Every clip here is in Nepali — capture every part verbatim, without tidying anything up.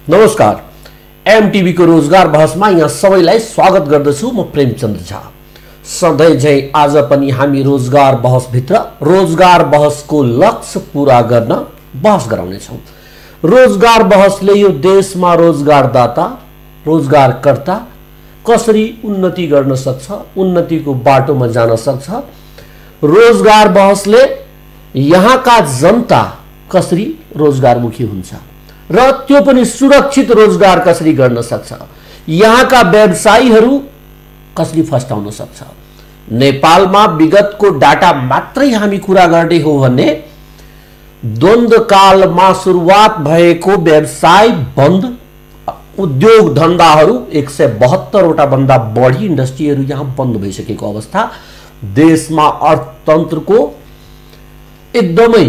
नमस्कार, एमटीवी को रोजगार बहसमा यहाँ सबैलाई स्वागत गर्दछु। म प्रेमचन्द्र झा। सधैँ झै आज पनि हामी रोजगार बहस भित्र रोजगार बहसको लक्ष्य पूरा गर्न बहस गराउने छौं। रोजगार बहसले यो देशमा रोजगारदाता रोजगारकर्ता कसरी उन्नति गर्न सक्छ, उन्नतिको बाटोमा जान सक्छ, रोजगार बहसले यहाँका जनता कसरी रोजगारमुखी हुन्छ र त्यो पनि सुरक्षित रोजगार कसरी गर्न सक्छ, यहाँका व्यवसायीहरू कसरी फस्टाउन सक्छ। नेपालमा विगतको डाटा मात्रै हामी कुरा गर्ने हो भने द्वन्द्व कालमा सुरुवात भएको व्यवसाय बन्द, उद्योग धन्दाहरू एक सय बहत्तरवटा भन्दा बढी इन्डस्ट्रीहरू यहाँ बन्द भइसकेको अवस्था, देशमा अर्थतन्त्रको एकदमै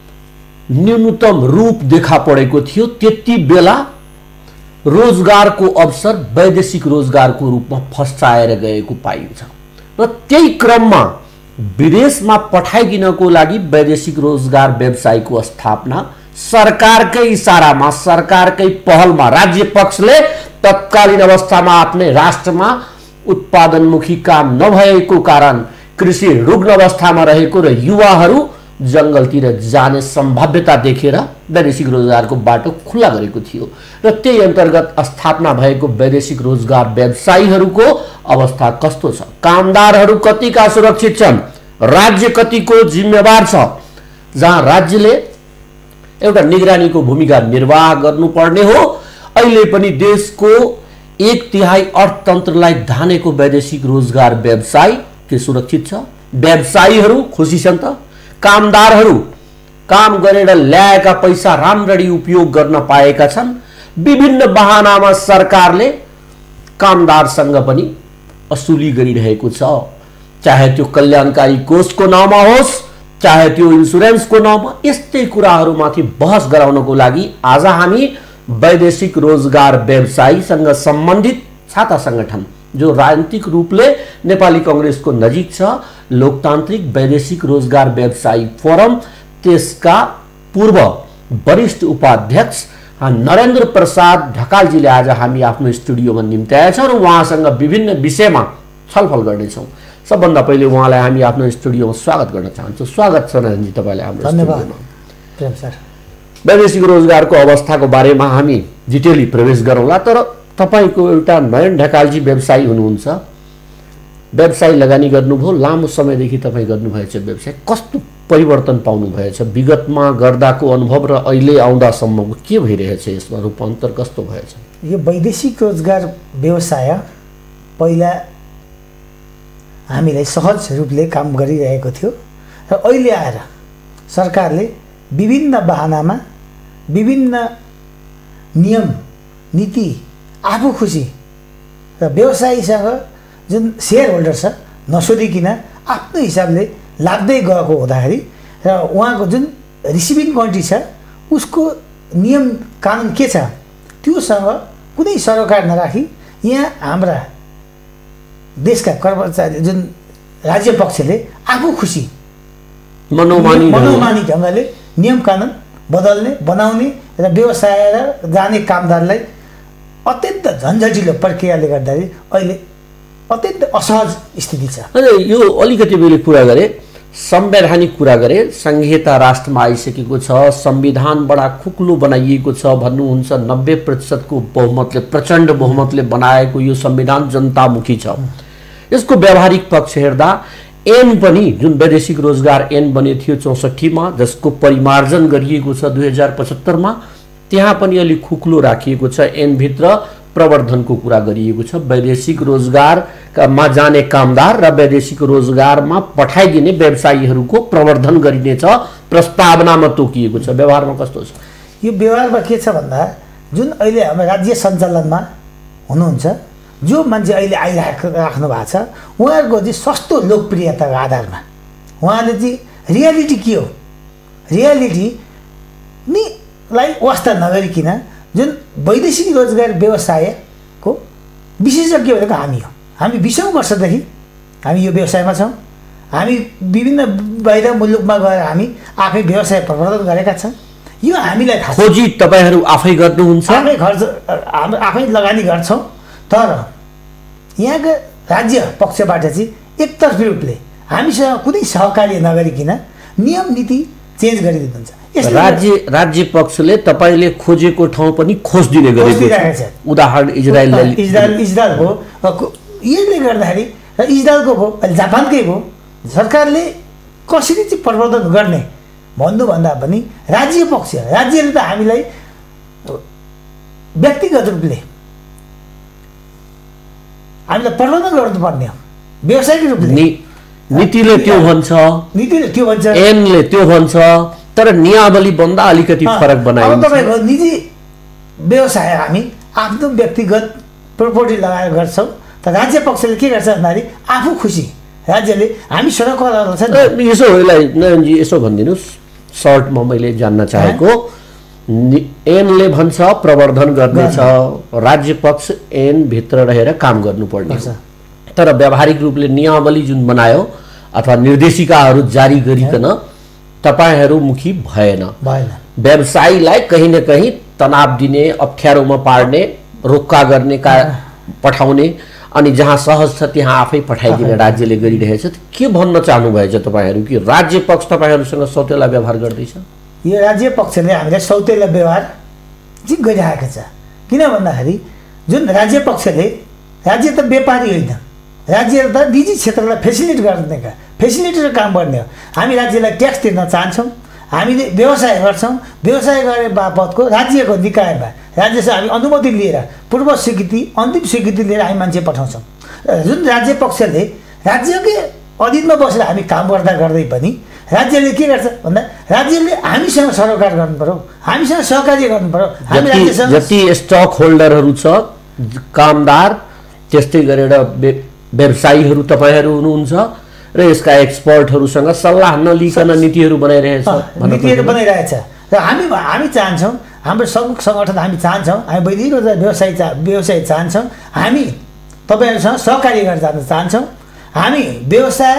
न्यूनतम रूप देखा परेको थियो। त्यति बेला रोजगारको अवसर वैदेशिक रोजगारको रूपमा फस्टाएर गएको पाइन्छ र त्यही क्रममा विदेशमा पठाइदिनको लागि वैदेशिक रोजगार व्यवसायको स्थापना सरकारकै इशारामा, सरकारकै पहलमा राज्य पक्षले तत्कालीन अवस्थामा आफ्नै राष्ट्रमा उत्पादनमुखी काम नभएको कारण कृषि रुग्ण अवस्थामा रहेको र युवाहरू जंगलतिर जाने सम्भाव्यता देखेर वैदेशिक रोजगारको बाटो खुला गरेको थियो र त्यही अन्तर्गत स्थापना भएको वैदेशिक रोजगार व्यवसायीहरूको अवस्था कस्तो छ, कामदारहरू कतिका सुरक्षित छन्, राज्य कतिको जिम्मेवार छ, जहाँ राज्यले एउटा निगरानीको भूमिका निर्वाह गर्नुपर्ने हो। अहिले पनि देशको एक तिहाई अर्थतन्त्रलाई धानेको वैदेशिक रोजगार व्यवसाय के सुरक्षित छ, व्यवसायीहरू खुसी छन् त, कामदारहरू काम गरेर ल्याएका पैसा राम्ररी उपयोग गर्न पाएका छन्। विभिन्न बहानामा सरकारले कामदारसँग पनि असुली गरिरहेको छ, चाहे त्यो कल्याणकारी कोषको नाममा होस्, चाहे त्यो इन्सुरेन्सको नाममा। यस्तै कुराहरूमाथि बहस गराउनको लागि आज हामी वैदेशिक रोजगार व्यवसायीसँग सम्बन्धित छाता संगठन जो राजनीतिक रूपले नेपाली कांग्रेसको नजिक छ, लोकतान्त्रिक वैदेशिक रोजगार व्यवसायी फोरम, त्यसका पूर्व वरिष्ठ उपाध्यक्ष नरेन्द्र प्रसाद ढकालजीले आज हामी आफ्नो स्टुडियोमा निम्त्याएका छौँ र उहाँसँग विभिन्न विषयमा छलफल गर्नेछौँ। सबभन्दा पहिले उहाँलाई हामी आफ्नो स्टुडियोमा स्वागत गर्न चाहन्छौँ। स्वागत छ नरेन्द्रजी तपाईँलाई हाम्रो स्टुडियोमा। प्रेम सर, वैदेशिक रोजगारको अवस्थाको बारेमा हामी डिटेली प्रवेश गरौँला, तर तपाईको एउटा नयन ढकालजी व्यवसायी हुनुहुन्छ, व्यवसाय लगानी गर्नुभयो, लामो समयदेखि तपाईँ गर्नुभएछ व्यवसाय, कस्तो परिवर्तन पाउनु भएछ विगतमा गर्दाको अनुभव र अहिले आउँदासम्मको के भइरहेछ, यसमा रूपान्तर कस्तो भएछ? यो वैदेशिक रोजगार व्यवसाय पहिला हामीलाई सहज रूपले काम गरिरहेको थियो र अहिले आएर सरकारले विभिन्न बहानामा विभिन्न नियम नीति आफू खुसी र व्यवसायीसँग जुन सेयर होल्डर छ नसोधिकन आफ्नो हिसाबले लाग्दै गएको हुँदाखेरि र उहाँको जुन रिसिभिङ कन्ट्री छ उसको नियम कानुन के छ त्योसँग कुनै सरोकार नराखी यहाँ हाम्रा देशका कर्मचारी जुन राज्य पक्षले आफू खुसी मनोमानी मनोमानी ढङ्गले नियम कानुन बदल्ने बनाउने र व्यवसाय र जाने कामदारलाई अत्यन्त झन्झटिलो प्रक्रियाले गर्दाखेरि अहिले अत्यन्त असहज स्थिति छ। अनि यो अलिकति मैले कुरा गरेँ, संवैधानिक कुरा गरेँ, संहिता राष्ट्रमा आइसकेको छ, संविधान बडा खुक्लो बनाइएको छ भन्नुहुन्छ, नब्बे प्रतिशतको बहुमतले प्रचण्ड बहुमतले बनाएको यो संविधान जनतामुखी छ। यसको व्यावहारिक पक्ष हेर्दा ऐन पनि जुन वैदेशिक रोजगार ऐन बने थियो चौसठीमा, जसको परिमार्जन गरिएको छ दुई हजार पचहत्तरमा, त्यहाँ पनि अलिक खुक्लो राखिएको छ। ऐनभित्र प्रवर्धनको कुरा गरिएको छ, वैदेशिक रोजगारमा जाने कामदार र वैदेशिक रोजगारमा पठाइदिने व्यवसायीहरूको प्रवर्धन गरिनेछ प्रस्तावनामा तोकिएको छ। व्यवहारमा कस्तो छ यो? व्यवहारमा के छ भन्दा जुन अहिले हाम्रो राज्य सञ्चालनमा हुनुहुन्छ जो मान्छे अहिले आइराख राख्नु भएको छ उहाँहरूको चाहिँ सस्तो लोकप्रियताको आधारमा उहाँले चाहिँ रियालिटी के हो, रियालिटी नि लाई वास्ता नगरिकन जुन वैदेशिक रोजगार व्यवसायको विशेषज्ञ भनेको हामी हो। हामी बिसौँ वर्षदेखि हामी यो व्यवसायमा छौँ। हामी विभिन्न बाहिर मुलुकमा गएर हामी आफै व्यवसाय प्रवर्धन गरेका छौँ। यो हामीलाई थाहा छ। खोजी तपाईहरू आफै गर्नुहुन्छ? आफै खर्च हाम्रो आफै लगानी गर्छौँ, तर यहाँका राज्य पक्षबाट चाहिँ एकतर्फी रूपले हामीसँग कुनै सहकार्य नगरिकन नियम नीति चेन्ज गरिदिनुहुन्छ। राज्य राज्य पक्षले तपाईँले खोजेको ठाउँ पनि खोजिदिने गरेको छ। उदाहरण इजरायललाई इजरायल इजरायल हो, यसले गर्दाखेरि र इजरायलको भयो, अहिले जापानकै भयो। सरकारले कसरी चाहिँ प्रवर्धन गर्ने भन्नुभन्दा पनि राज्य पक्ष राज्यले त हामीलाई व्यक्तिगत रूपले हामीलाई प्रवर्धन गर्नुपर्ने हो, व्यावसायिक रूपले। नीतिले त्यो भन्छ, नीतिले त्यो भन्छ, ऐनले त्यो भन्छ, तर नियमावली भन्दा अलिकति फरक बनाइन्छ। अब तपाईँको निजी व्यवसाय हामी आफ्नो व्यक्तिगत प्रोपर्टी लगाएर गर्छौँ, तर राज्य पक्षले के गर्छ भन्दाखेरि आफू खुसी राज्यले हामी सडकमा छ नि। यसो यसलाई नयनजी यसो भनिदिनुहोस्, सर्टमा मैले जान्न चाहेको, ऐनले भन्छ प्रवर्धन गर्नेछ, राज्य पक्ष ऐनभित्र रहेर काम गर्नुपर्ने छ, तर व्यावहारिक रूपले नियमावली जुन बनायो अथवा निर्देशिकाहरू जारी गरिकन तपाईहरू मुखी भएन। व्यवसायीलाई कहीँ न कहीँ तनाव दिने, अप्ठ्यारोमा पार्ने, रोक्का गर्ने का पठाउने, अनि जहाँ सहज छ त्यहाँ आफै पठाइदिने राज्यले गरिरहेछ। के भन्न चाहनुभएछ तपाईँहरू कि राज्य पक्ष तपाईँहरूसँग सौतेला व्यवहार गर्दैछ? यो राज्य पक्षले हामीलाई सौतेला व्यवहार चाहिँ गरिरहेको छ। किन भन्दाखेरि जुन राज्य पक्षले, राज्य त व्यापारी होइन, राज्य त निजी क्षेत्रलाई फेसिलिट गर्ने का फेसिलिटेर काम गर्ने हो। हामी राज्यलाई ट्याक्स तिर्न चाहन्छौँ, हामीले व्यवसाय गर्छौँ, व्यवसाय गरे बापतको राज्यको निकायमा राज्यसँग हामी अनुमति लिएर पूर्व स्वीकृति अन्तिम स्वीकृति लिएर हामी मान्छे पठाउँछौँ। जुन राज्य पक्षले राज्यकै अधीनमा बसेर हामी काम गर्दा गर्दै पनि राज्यले के गर्छ भन्दा राज्यले हामीसँग सरोकार गर्नु पर्यो, हामीसँग सहकार्य गर्नु पर्यो। हामी राज्यसँग जति स्टक होल्डरहरू छ, कामदार, त्यस्तै गरेर व्यवसायीहरू तपाईँहरू हुनुहुन्छ र यसका एक्सपर्टहरूसँग सल्लाह नलिकन नीतिहरू बनाइरहेछ नीतिहरू बनाइरहेछ। र हामी हामी चाहन्छौँ, हाम्रो सङ्घ सङ्गठन हामी चाहन्छौँ, हामी वैदिक व्यवसाय चा व्यवसाय चाहन्छौँ, हामी तपाईँहरूसँग सहकार्य गरेर जान चाहन्छौँ। हामी व्यवसाय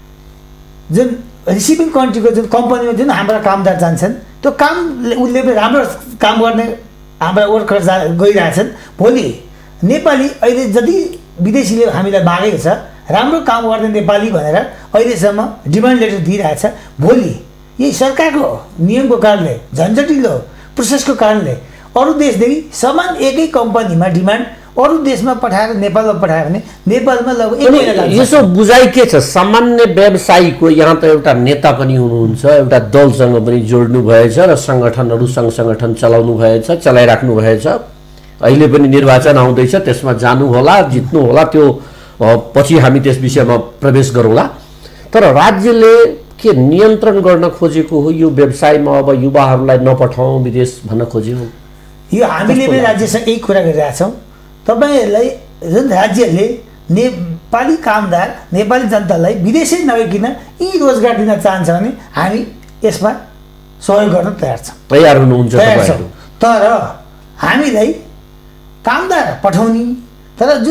जुन रिसिभिङ कन्ट्रीको जुन कम्पनीमा जुन हाम्रा कामदार जान्छन्, त्यो काम उसले पनि राम्रो काम गर्ने हाम्रा वर्कर जा गइरहेछन्। भोलि नेपाली अहिले जति विदेशीले हामीलाई मागेको छ राम्रो काम गर्ने नेपाली भनेर अहिलेसम्म डिमान्ड लेटर दिइरहेछ, भोलि यही सरकारको नियमको कारणले, झन्झटिलो प्रोसेसको कारणले अरू देशदेखि समान एकै कम्पनीमा डिमान्ड अरू देशमा पठाएर नेपालमा पठायो भने नेपालमा लगभग एक महिना लाग्छ। यसो बुझाइ के छ? सामान्य व्यवसायीको यहाँ त एउटा नेता पनि हुनुहुन्छ, एउटा दलसँग पनि जोड्नु भएछ र सङ्गठनहरू सङ्घ सङ्गठन चलाउनु भएछ, चलाइराख्नु भएछ। अहिले पनि निर्वाचन आउँदैछ, त्यसमा जानु होला, जित्नु होला, त्यो पछि हामी त्यस विषयमा प्रवेश गरौँला। तर राज्यले के नियन्त्रण गर्न खोजेको हो यो व्यवसायमा? अब युवाहरूलाई नपठाउँ विदेश भन्न खोज्यो? यो हामीले पनि राज्यसँग यही कुरा गरिरहेछौँ। तपाईँहरूलाई जुन राज्यले नेपाली कामदार नेपाली जनतालाई विदेशै नगइकन यी रोजगार दिन चाहन्छ भने हामी यसमा सहयोग गर्न तयार छौँ, तयार हुनुहुन्छ तयार छौँ। तर हामीलाई कामदार पठाउने, तर जुन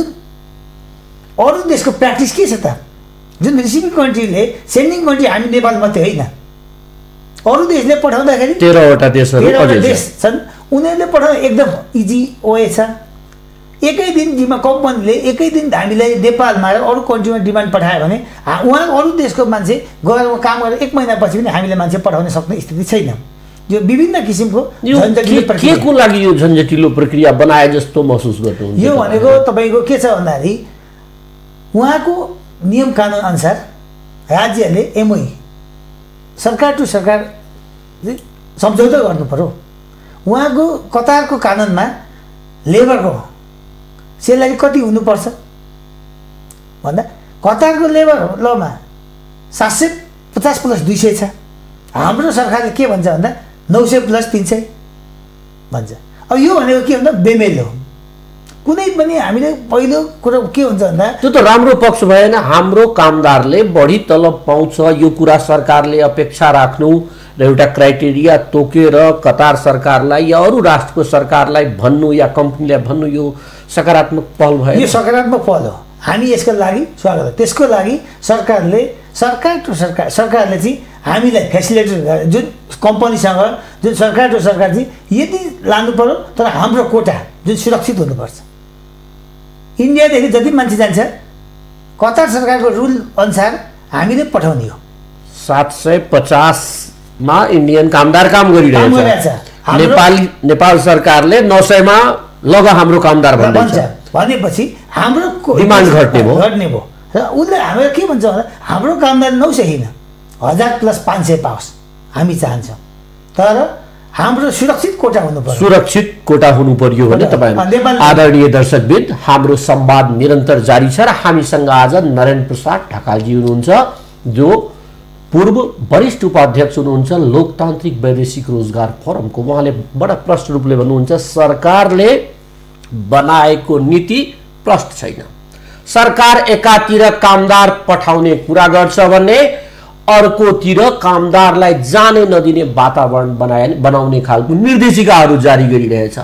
अरू देशको प्र्याक्टिस के छ त? जुन रिसिभिङ कन्ट्रीले सेन्डिङ कन्ट्री हामी नेपाल मात्रै होइन, अरू देशले पठाउँदाखेरि तेह्रवटा देशहरू देश छन्, उनीहरूले पठाउन एकदम इजी वे छ। एकै दिन जिम्मा कम्पनीले एकै दिन हामीलाई नेपालमा अरू कन्ट्रीमा डिमान्ड पठायो भने उहाँ अरू देशको मान्छे गएर काम गरेर एक महिनापछि पनि हामीले मान्छे पठाउन सक्ने स्थिति छैन। यो विभिन्न किसिमको झन्झटिलो प्रक्रिया के को लागि यो झन्झटिलो प्रक्रिया बनाए जस्तो महसुस गर्नुहुन्छ? यो भनेको तपाईँको के छ भन्दाखेरि उहाँको नियम कानुन अनुसार राज्यले एमओई सरकार टु सरकार सम्झौता गर्नु पर्यो। उहाँको कतारको कानुनमा लेबरको सेलरी कति हुनुपर्छ भन्दा कतारको लेबर लमा सात सय पचास प्लस दुई सय छ। हाम्रो सरकारले के भन्छ भन्दा नौ सय प्लस तिन सय भन्छ। अब यो भनेको के भन्दा बेमेल हो। कुनै पनि हामीले पहिलो कुरो के हुन्छ भन्दा त्यो त राम्रो पक्ष भएन। हाम्रो कामदारले बढी तलब पाउँछ यो कुरा सरकारले अपेक्षा राख्नु र एउटा क्राइटेरिया तोकेर कतार सरकारलाई या अरू राष्ट्रको सरकारलाई भन्नु या कम्पनीलाई भन्नु यो सकारात्मक पहल भयो। यो सकारात्मक पहल हो, हामी यसको लागि स्वागत हो। त्यसको लागि सरकारले सरकार टु सरकार सरकारले चाहिँ हामीलाई फेसिलिटी जुन कम्पनीसँग जुन सरकार र सरकार चाहिँ यदि लानु पर्यो तर हाम्रो कोटा जुन सुरक्षित हुनुपर्छ। इन्डियादेखि जति मान्छे जान्छ कतार सरकारको रुल अनुसार हामीले पठाउने हो। सात सय पचासमा इन्डियन कामदार काम गरिरहेछ। नेपाल नेपाल सरकारले नौ सयमा लग हाम्रो कामदार भन्छ भनेपछि हाम्रो डिमान्ड घट्ने भयो घट्ने भयो र उसले हाम्रो के भन्छ भन्दा हाम्रो कामदार नौ सय होइन हजार प्लस पाँच सय पाओस् हामी चाहन्छौँ, तर हाम्रो सुरक्षित कोटा हुनु पर्यो। सुरक्षित कोटा हुनु पर्यो भने तपाईँ आदरणीय दर्शकवृन्द, हाम्रो संवाद निरन्तर जारी छ र हामीसँग आज नरेन्द्र प्रसाद ढकालजी हुनुहुन्छ, जो पूर्व वरिष्ठ उपाध्यक्ष हुनुहुन्छ लोकतान्त्रिक वैदेशिक रोजगार फोरमको। उहाँले बडा प्रष्ट रूपले भन्नुहुन्छ सरकारले बनाएको नीति प्रष्ट छैन। सरकार एकातिर कामदार पठाउने कुरा गर्छ भने अर्कोतिर कामदारलाई जाने नदिने वातावरण बनाए बनाउने खालको निर्देशिकाहरू जारी गरिरहेछ।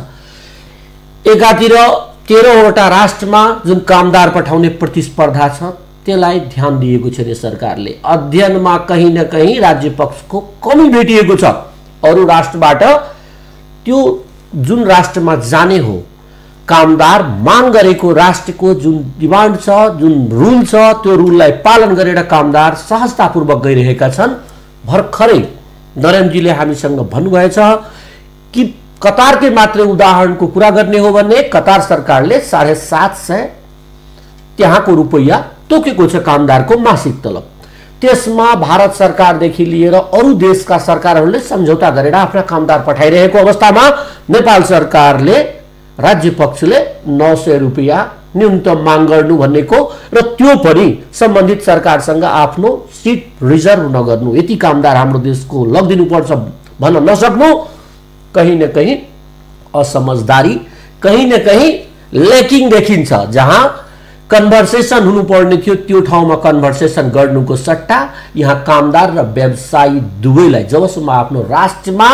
एकातिर तेह्रवटा राष्ट्रमा जुन कामदार पठाउने प्रतिस्पर्धा छ त्यसलाई ध्यान दिएको छैन सरकारले। अध्ययनमा कहीँ न कहीँ राज्य पक्षको कमी भेटिएको छ। अरू राष्ट्रबाट त्यो जुन राष्ट्रमा जाने हो कामदार माग गरेको राष्ट्रको जुन डिमान्ड छ, जुन रुल छ, त्यो रुललाई पालन गरेर कामदार सहजतापूर्वक गइरहेका छन्। भर्खरै नरेन्द्रजीले हामीसँग भन्नुभएछ कि कतारकै मात्र उदाहरणको कुरा गर्ने हो भने कतार सरकारले साढे सात सय त्यहाँको रुपैयाँ तोकेको छ कामदारको मासिक तलब। त्यसमा भारत सरकारदेखि लिएर अरू देशका सरकारहरूले सम्झौता गरेर आफ्ना कामदार पठाइरहेको अवस्थामा नेपाल सरकारले राज्य पक्षले नौ सय रुपैयाँ न्यूनतम माग गर्नु भनेको र त्यो पनि सम्बन्धित सरकारसँग आफ्नो सिट रिजर्भ नगर्नु, यति कामदार हाम्रो देशको लगिदिनुपर्छ भन्न नसक्नु कहीँ न कहीँ असमझदारी, कहीँ न कहीँ ल्याकिङ देखिन्छ। जहाँ कन्भर्सेसन हुनुपर्ने थियो त्यो ठाउँमा कन्भर्सेसन गर्नुको सट्टा यहाँ कामदार र व्यवसायी दुवैलाई जबसम्म आफ्नो राष्ट्रमा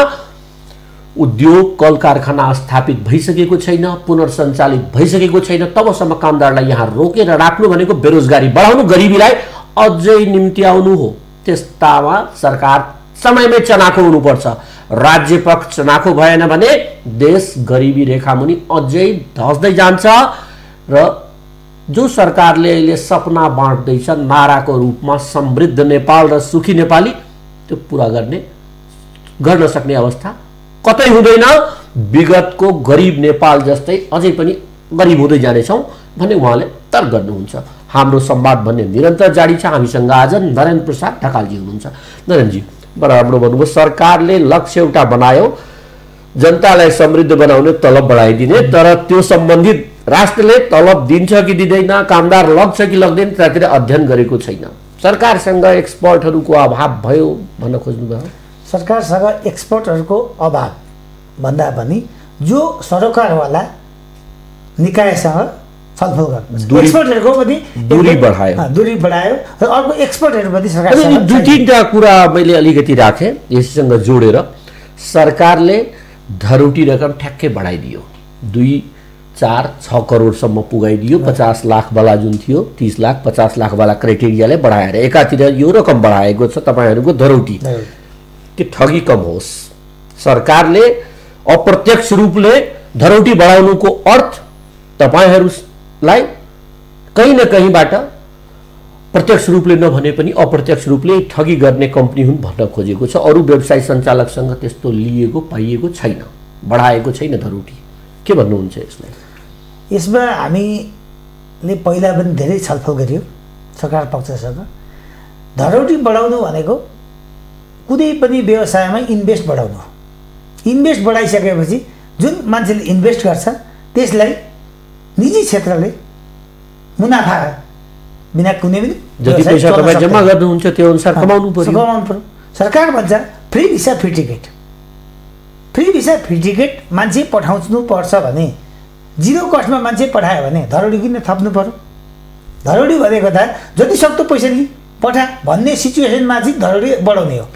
उद्योग कल कारखाना स्थापित भइसकेको छैन, पुनर्सञ्चालित भइसकेको छैन, तबसम्म कामदारलाई यहाँ रोकेर राख्नु भनेको बेरोजगारी बढाउनु, गरिबीलाई अझै निम्त्याउनु हो। त्यस्तामा सरकार समयमै चनाखो हुनुपर्छ। राज्य पक्ष चनाखो भएन भने देश गरिबी रेखामुनि अझै धस्दै जान्छ र जो सरकारले अहिले सपना बाँड्दैछ नाराको रूपमा समृद्ध नेपाल र सुखी नेपाली, त्यो पुरा गर्ने गर्न सक्ने अवस्था कतै हुँदैन। विगतको गरिब नेपाल जस्तै अझै पनि गरिब हुँदै जानेछौँ भन्ने उहाँले तर्क गर्नुहुन्छ। हाम्रो संवाद भन्ने निरन्तर जारी छ। हामीसँग आज नरेन्द्र प्रसाद ढकालजी हुनुहुन्छ। नरेन्द्रजी, बडा राम्रो भन्नुभयो, सरकारले लक्ष्य एउटा बनायो जनतालाई समृद्ध बनाउने, तलब बढाइदिने, तर त्यो सम्बन्धित राष्ट्रले तलब दिन्छ कि दिँदैन, कामदार लाग्छ कि लाग्दैन त्यतातिर अध्ययन गरेको छैन। सरकारसँग एक्सपर्टहरूको अभाव भयो भन्न खोज्नुभयो। सरकारसँग एक्सपर्टहरूको अभाव भन्दा पनि जो सरोकारवाला निकायसँग छलफल गर्नु, एक्सपर्टहरूको पनि दूरी बढायो दूरी बढायो र अर्को एक्सपर्टहरू पनि सरकारसँग दुई तिनवटा कुरा मैले अलिकति राखेँ यससँग जोडेर। सरकारले धरोटी रकम ठ्याक्कै बढाइदियो, दुई चार छ करोडसम्म पुगाइदियो। पचास लाखवाला जुन थियो तीस लाख पचास लाखवाला क्राइटेरियाले बढाएर एकातिर यो रकम बढाएको छ तपाईँहरूको धरोटी कि ठगी कम होस्। सरकारले अप्रत्यक्ष रूपले धरोटी बढाउनुको अर्थ तपाईँहरूलाई कहीँ न कहीँबाट प्रत्यक्ष रूपले नभने पनि अप्रत्यक्ष रूपले ठगी गर्ने कम्पनी हुन् भन्न खोजेको छ। अरू व्यवसाय सञ्चालकसँग त्यस्तो लिएको पाइएको छैन, बढाएको छैन धरोटी। के भन्नुहुन्छ यसलाई? यसमा हामीले पहिला पनि धेरै छलफल गर्यौँ सरकार पक्षसँग। धरोटी बढाउनु भनेको कुनै पनि व्यवसायमा इन्भेस्ट बढाउनु हो। इन्भेस्ट बढाइसकेपछि जुन मान्छेले इन्भेस्ट गर्छ त्यसलाई निजी क्षेत्रले मुनाफा बिना कुनै पनि जति पैसा तपाईँ जम्मा गर्नुहुन्छ त्यो अनुसार कमाउनु पर्यो कमाउनु पर्यो। सरकार भन्छ free visa free ticket, free visa free ticket मान्छे पठाउनु पर्छ भने जिरो कस्टमा मान्छे पठायो भने धरोडी किन थप्नु पर्यो? धरोडी भनेको त जति सक्दो पैसा लि पठा भन्ने सिचुएसनमा चाहिँ धरोडी बढाउने हो।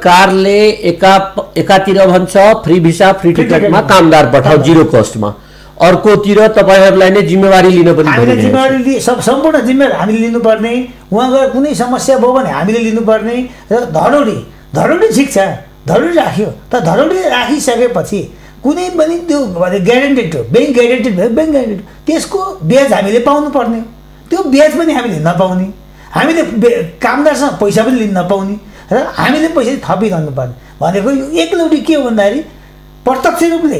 सरकारले एका एकातिर भन्छ फ्री भिसा फ्री टिकटमा कामदार पठाऊ जिरो कस्टमा, अर्कोतिर तपाईँहरूलाई नै जिम्मेवारी लिन पनि हामीले जिम्मेवारी लि सब सम्पूर्ण जिम्मेवारी हामीले लिनुपर्ने, उहाँ गएर कुनै समस्या भयो भने हामीले लिनुपर्ने। र धरोडी धरोडी ठिक छ, धरोडी राख्यो, तर धरोडी राखिसकेपछि कुनै पनि त्यो ग्यारेन्टेड हो, ब्याङ्क ग्यारेन्टेड भयो, ब्याङ्क ग्यारेन्टेड, त्यसको ब्याज हामीले पाउनुपर्ने, त्यो ब्याज पनि हामीले नपाउने, हामीले कामदारसँग पैसा पनि लिन नपाउने र हामीले पैसा थपिरहनु पर्ने भनेको यो एकलौटी के हो भन्दाखेरि प्रत्यक्ष रूपले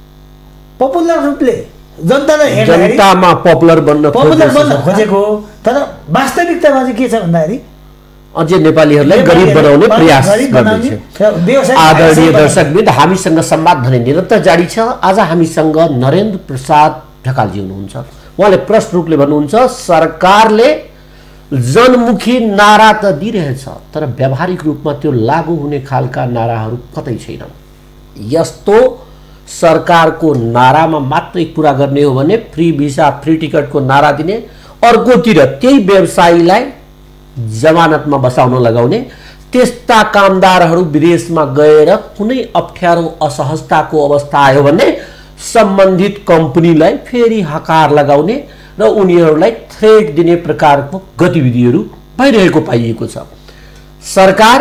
पपुलर रूपले जनतालाई जनतामा पपुलर बन्न पपुलर बन्न खोजेको हो। तर वास्तविकतामा चाहिँ के छ भन्दाखेरि अझै नेपालीहरूलाई गरिब बनाउने प्रयास गर्दैछ। आदरणीय दर्शकवृन्द, हामीसँग संवाद भने निरन्तर जारी छ। आज हामीसँग नरेन्द्र प्रसाद ढकालजी हुनुहुन्छ। उहाँले प्रश्न रूपले भन्नुहुन्छ सरकारले जनमुखी नारा त दिइरहेछ तर व्यावहारिक रूपमा त्यो लागू हुने खालका नाराहरू कतै छैन। यस्तो सरकारको नारामा मात्रै पुरा गर्ने हो भने फ्री भिसा फ्री टिकटको नारा दिने, अर्कोतिर त्यही व्यवसायीलाई जमानतमा बसाउन लगाउने, त्यस्ता कामदारहरू विदेशमा गएर कुनै अप्ठ्यारो असहजताको अवस्था आयो भने सम्बन्धित कम्पनीलाई फेरि हकार लगाउने र उनीहरूलाई थ्रेट दिने प्रकारको गतिविधिहरू भइरहेको पाइएको छ। सरकार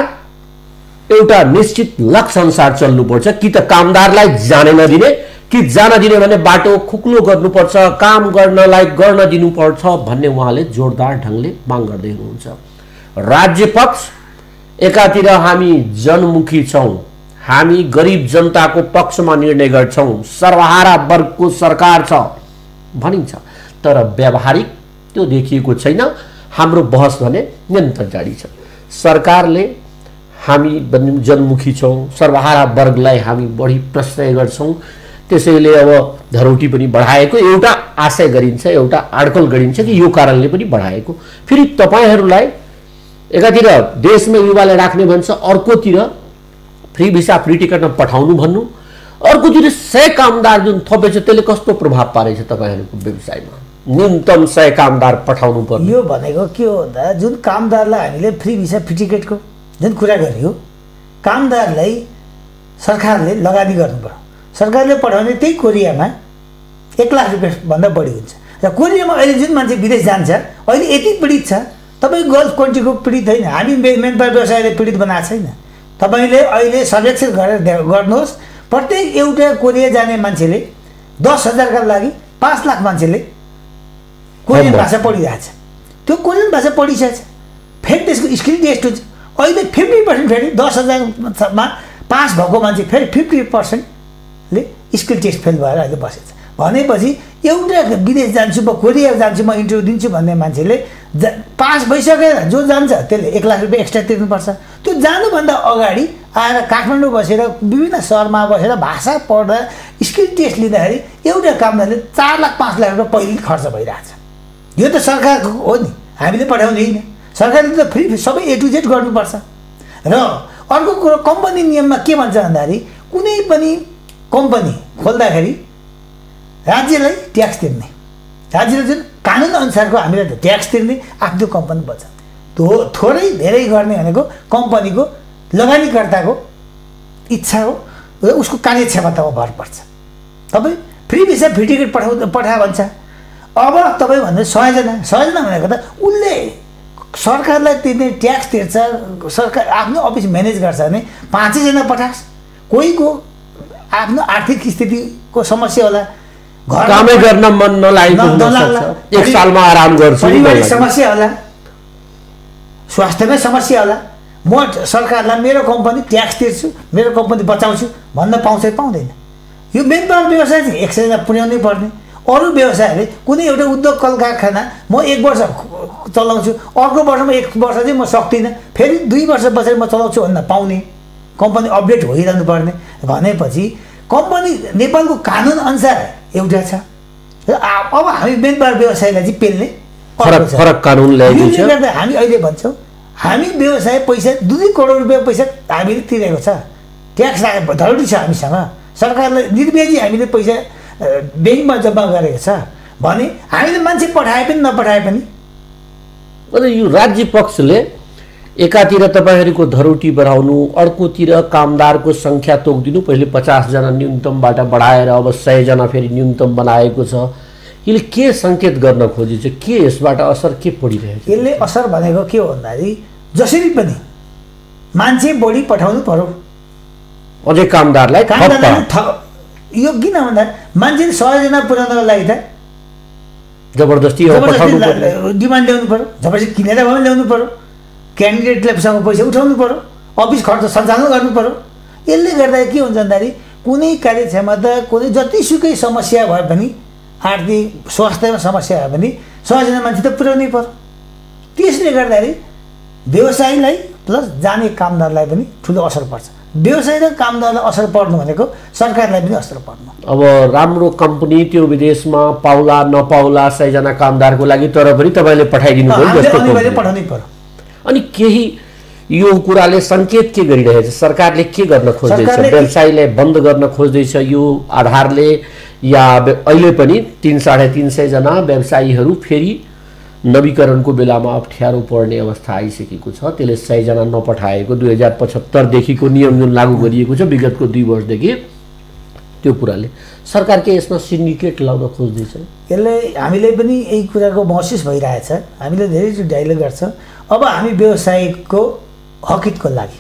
एउटा निश्चित लक्ष्य अनुसार चल्नुपर्छ। कि त कामदारलाई जाने नदिने, कि जान दिने भने बाटो खुक्लो गर्नुपर्छ, काम गर्नलाई गर्न दिनुपर्छ भन्ने उहाँले जोरदार ढङ्गले माग गर्दै हुनुहुन्छ। राज्य पक्ष एकातिर हामी जनमुखी छौँ, हामी गरिब जनताको पक्षमा निर्णय गर्छौँ, सर्वहारा वर्गको सरकार छ भनिन्छ, तर व्यावहारिक त्यो देखिएको छैन। हाम्रो बहस भने निरन्तर जारी छ। सरकारले हामी जनमुखी छौँ, सर्वहारा वर्गलाई हामी बढी प्रश्रय गर्छौँ, त्यसैले अब धरोटी पनि बढाएको एउटा आशय गरिन्छ, एउटा अड्कल गरिन्छ कि यो कारणले पनि बढाएको। फेरि तपाईँहरूलाई एकातिर देशमा युवालाई राख्ने भन्छ, अर्कोतिर फ्री भिसा फ्री टिकटमा पठाउनु भन्नु, अर्कोतिर सय कामदार जुन थपेछ त्यसले कस्तो प्रभाव पारेछ तपाईँहरूको व्यवसायमा? न्यूनतम सय कामदार पठाउनु पर्ने यो भनेको के हो भन्दा जुन कामदारलाई हामीले फ्री भिसा फ्री टिकटको जुन कुरा गरियो, कामदारलाई सरकारले लगानी गर्नु पर्यो। सरकारले पठाउने त्यही कोरियामा एक लाख रुपियाँभन्दा बढी हुन्छ र कोरियामा अहिले जुन मान्छे विदेश जान्छ अहिले यति पीडित छ। तपाईँ गल्फ कन्ट्रीको पीडित होइन, हामी मेन पावर व्यवसायले पीडित बनाएको छैन। तपाईँले अहिले सर्वेक्षण गरेर गर्नुहोस्, प्रत्येक एउटा कोरिया जाने मान्छेले दस हजारका लागि पाँच लाख मान्छेले कोरियन भाषा पढिरहेछ। त्यो कोरियन भाषा पढिसकेछ, फेरि त्यसको स्किल टेस्ट हुन्छ। अहिले फिफ्टी पर्सेन्ट फेरि दस हजारमा पास भएको मान्छे फेरि फिफ्टी पर्सेन्टले स्किल टेस्ट फेल भएर अहिले बसेछ। भनेपछि एउटा विदेश जान्छु म, कोरिया जान्छु म, इन्टरभ्यू दिन्छु भन्ने मान्छेले जा पास भइसकेर जो जान्छ त्यसले एक लाख रुपियाँ एक्स्ट्रा तिर्नुपर्छ। त्यो जानुभन्दा अगाडि आएर काठमाडौँ बसेर विभिन्न सहरमा बसेर भाषा पढ्दा स्किल टेस्ट लिँदाखेरि एउटा कामदारले चार लाख पाँच लाख रुपियाँ पहिले खर्च भइरहेछ। यो त सरकारको हो नि, हामीले पठाउने होइन। सरकारले त फ्री सबै ए टु जेड गर्नुपर्छ। र अर्को कुरो कम्पनी नियममा के भन्छ भन्दाखेरि कुनै पनि कम्पनी खोल्दाखेरि राज्यलाई ट्याक्स तिर्ने, राज्यले जुन कानुन अनुसारको हामीले त ट्याक्स तिर्ने, आफ्नो कम्पनी बचाउने। थो थोरै धेरै गर्ने भनेको कम्पनीको लगानीकर्ताको इच्छा हो र उसको कार्यक्षमतामा भर पर्छ। तपाईँ फ्री भिसा फ्री टिकट पठाउ पठा भन्छ, अब तपाईँ भन्दा सयजना सयजना भनेको त उसले सरकारलाई तिर्ने ट्याक्स तिर्छ, सरकार आफ्नो अफिस म्यानेज गर्छ भने पाँचैजना पठाओस्। कोहीको आफ्नो आर्थिक स्थितिको समस्या होला, घर कामै गर्न मन नलागेको एक सालमा आराम गर्छु, परिवारिक समस्या होला, स्वास्थ्यमै समस्या होला, म सरकारलाई मेरो कम्पनी ट्याक्स तिर्छु, मेरो कम्पनी बचाउँछु भन्न पाउँछ पाउँदैन। यो मेन पावर व्यवसाय चाहिँ एक सयजना पुर्याउनै पर्ने। अरू व्यवसायहरूले कुनै एउटा उद्योग कल कारखाना म एक वर्ष चलाउँछु, अर्को वर्षमा एक वर्ष चाहिँ म सक्दिनँ, फेरि दुई वर्ष बसेर म चलाउँछु भन्न पाउने, कम्पनी अपडेट भइरहनु पर्ने। भनेपछि कम्पनी नेपालको कानुन अनुसार एउटा छ र अब हामी मेन पावर व्यवसायलाई चाहिँ पेल्ने फरक फरक कानुन ल्याएको छ। गर्दा हामी अहिले भन्छौँ हामी व्यवसाय पैसा दुई दुई करोड रुपियाँ पैसा हामीले तिरेको छ, ट्याक्स धरोडी छ हामीसँग, सरकारलाई निर्व्याजी हामीले पैसा ब्याङ्कमा जम्मा गरेको छ भने हामीले मान्छे पठाए पनि नपठाए पनि। यो राज्य पक्षले एकातिर तपाईँहरूको धरोटी बढाउनु, अर्कोतिर कामदारको सङ्ख्या तोकिदिनु। पहिले पचासजना न्यूनतमबाट बढाएर अब सयजना फेरि न्यूनतम बनाएको छ। यसले के सङ्केत गर्न खोजेछ? के यसबाट असर के पडिरहेको छ? यसले असर भनेको के हो भन्दाखेरि जसरी पनि मान्छे बढी पठाउनु पर्यो, अझै कामदारलाई यो किन भन्दा मान्छेले सयजना पुर्याउनको लागि त जबरजस्ती डिमान्ड ल्याउनु पर्यो, जबरजस्ती किनेर भए ल्याउनु पर्यो, क्यान्डिडेटलेसँग पैसा उठाउनु पर्यो, अफिस खर्च सञ्चालन गर्नु पर्यो। यसले गर्दा के हुन्छ भन्दाखेरि कुनै कार्यक्षमता कुनै जतिसुकै समस्या भए पनि, आर्थिक स्वास्थ्यमा समस्या भए पनि सयजना मान्छे त पुर्याउनै पर्यो। त्यसले गर्दाखेरि व्यवसायीलाई प्लस जाने कामदारलाई पनि ठुलो असर पर्छ। व्यवसाय र कामदारलाई असर पर्नु भनेको सरकारलाई पनि असर पर्नु। अब राम्रो कम्पनी त्यो विदेशमा पाउला नपाउला सयजना कामदारको लागि तर पनि तपाईँले पठाइदिनु पर्यो, पठाउनै पर्यो। अनि केही यो कुराले सङ्केत के गरिरहेछ? सरकारले के गर्न खोज्दैछ? व्यवसायलाई बन्द गर्न खोज्दैछ यो आधारले, या अहिले पनि तिन साढे तिन सयजना व्यवसायीहरू फेरि नवीकरणको बेलामा अप्ठ्यारो पर्ने अवस्था आइसकेको छ? त्यसले सयजना नपठाएको दुई हजार पचहत्तरदेखिको नियम जुन लागू गरिएको छ विगतको दुई वर्षदेखि, त्यो कुराले सरकार के यसमा सिन्डिकेट लगाउन खोज्दैछ? यसले हामीले पनि यही कुराको महसुस भइरहेछ। हामीले धेरैचोटि डाइलग गर्छ। अब हामी व्यवसायको हकितको लागि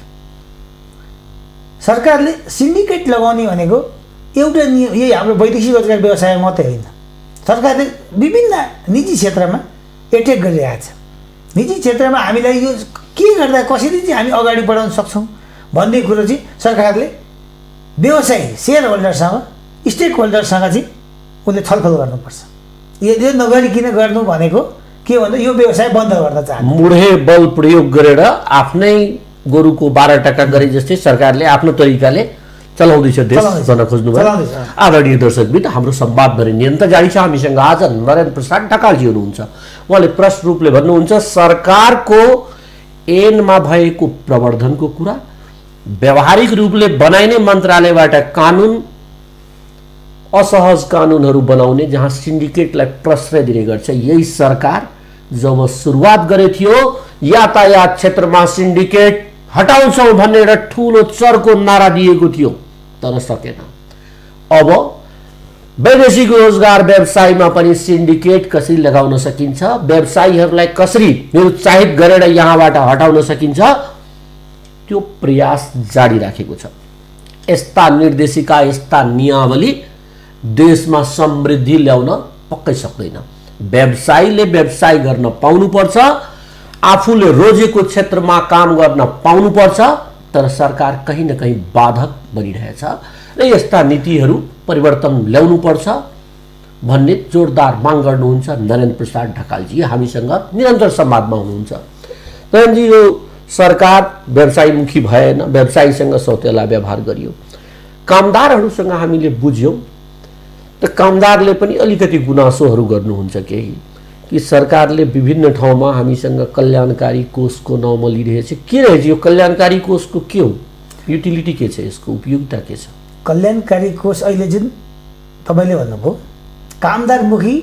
सरकारले सिन्डिकेट लगाउने भनेको एउटा नियम, यही हाम्रो वैदेशिक रोजगार व्यवसाय मात्रै होइन, सरकारले विभिन्न निजी क्षेत्रमा एटेक गरिरहेको छ। निजी क्षेत्रमा हामीलाई यो के गर्दा कसरी चाहिँ हामी अगाडि बढाउन सक्छौँ भन्ने कुरो चाहिँ सरकारले व्यवसायी सेयर होल्डरसँग स्टेक होल्डरसँग चाहिँ उसले छलफल गर्नुपर्छ। यो नगरिकन गर्नु भनेको के भन्दा यो व्यवसाय बन्द गर्न चाहन्छ। मुढे बल प्रयोग गरेर आफ्नै गोरुको बाह्र टका गरे जस्तै सरकारले आफ्नो तरिकाले चलाउँदैछ देश भन्न खोज्नुभयो। आदरणीय दर्शकबिन, हाम्रो संवादभरि निरन्तर जारी छ। हामीसँग आज नरेन्द्र प्रसाद ढकालजी हुनुहुन्छ। उहाँले प्रश्न रूपले भन्नुहुन्छ सरकारको ऐनमा भएको प्रवर्धनको कुरा, व्यावहारिक रूपले बनाइने मन्त्रालयबाट कानुन, असहज कानुनहरू बनाउने जहाँ सिन्डिकेटलाई प्रश्रय दिने गर्छ। यही सरकार जब सुरुवात गरे थियो यातायात क्षेत्रमा सिन्डिकेट हटाउँछौँ भनेर ठुलो चर्को नारा दिएको थियो, तर सकेन। अब वैदेशिक रोजगार व्यवसायमा पनि सिन्डिकेट कसरी लगाउन सकिन्छ, व्यवसायीहरूलाई कसरी निरुत्साहित गरेर यहाँबाट हटाउन सकिन्छ, त्यो प्रयास जारी राखेको छ। यस्ता निर्देशिका, यस्ता नियमावली देशमा समृद्धि ल्याउन पक्कै सक्दैन। व्यवसायीले व्यवसाय गर्न पाउनुपर्छ, आफूले रोजेको क्षेत्रमा काम गर्न पाउनुपर्छ, तर सरकार कहीँ न कहीँ बाधक बनिरहेछ र यस्ता नीतिहरू परिवर्तन ल्याउनुपर्छ भन्ने जोरदार माग गर्नुहुन्छ नरेन्द्र प्रसाद ढकालजी। हामीसँग निरन्तर संवादमा हुनुहुन्छ। नरेन्द्रजी, यो सरकार व्यवसायमुखी भएन, व्यवसायीसँग सौतेला व्यवहार गरियो, कामदारहरूसँग हामीले बुझ्यौँ त कामदारले पनि अलिकति गुनासोहरू गर्नुहुन्छ केही कि सरकारले विभिन्न ठाउँमा हामीसँग कल्याणकारी कोषको नाउँमा लिइरहेछ। के रहेछ यो कल्याणकारी कोषको? के हो युटिलिटी, के छ यसको उपयोगिता, के छ? कल्याणकारी कोष अहिले जुन तपाईँले भन्नुभयो कामदारमुखी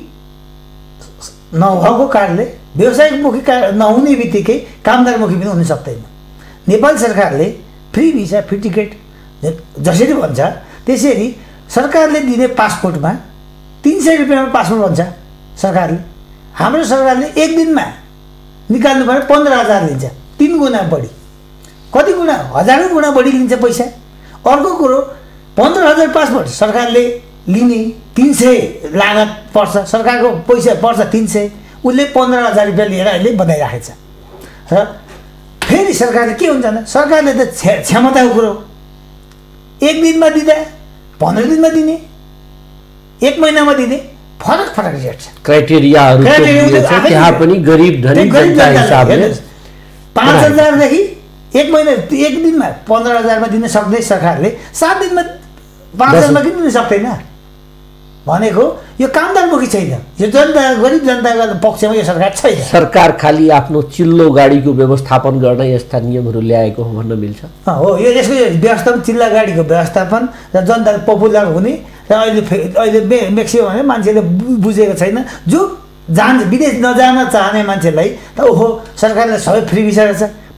नभएको कारणले व्यवसायमुखी नहुने बित्तिकै कामदारमुखी पनि हुन सक्दैन। नेपाल सरकारले फ्री भिसा फ्री टिकट जसरी भन्छ त्यसरी सरकारले दिने पासपोर्टमा तीन सय रुपियाँमा पासपोर्ट भन्छ सरकारले। हाम्रो सरकारले एक दिनमा निकाल्नु पर्यो पन्ध्र हजार लिन्छ, तिन गुणा बढी, कति गुणा, हजारौँ गुणा बढी लिन्छ पैसा। अर्को कुरो पन्ध्र हजार पासपोर्ट सरकारले लिने तिन सय लागत पर्छ, सरकारको पैसा पर्छ तिन सय, उसले पन्ध्र हजार रुपियाँ लिएर अहिले बनाइराखेको छ। र फेरि सरकारले के हुन्छ भने सरकारले त क्षमताको कुरो एक दिनमा दिँदा, पन्ध्र दिनमा दिने, एक महिनामा दिने, फरक फरक रेट छ। क्राइटेरियाहरू त्यहाँ पनि गरिब धनी जनता हिसाबले पाँच हजारदेखि एक महिना एक दिनमा पन्ध्र हजारमा दिन सक्ने सरकारले सात दिनमा पाँच हजारमा किन दिन सक्दैन भनेको यो कामदारमुखी छैन। यो जनता गरिब जनताको पक्षमा यो सरकार छैन। सरकार खालि आफ्नो चिल्लो गाडीको व्यवस्थापन गर्न यस्ता नियमहरू ल्याएको हो भन्न मिल्छ। हो, यो यसको व्यवस्थापन चिल्ला गाडीको व्यवस्थापन र जनताले पपुलर हुने र अहिले अहिले मेक्सिमम भने मान्छेले बुझेको छैन। जो जान विदेश नजान चाहने मान्छेलाई त ओहो सरकारले सबै फ्री भिसा रहेछ,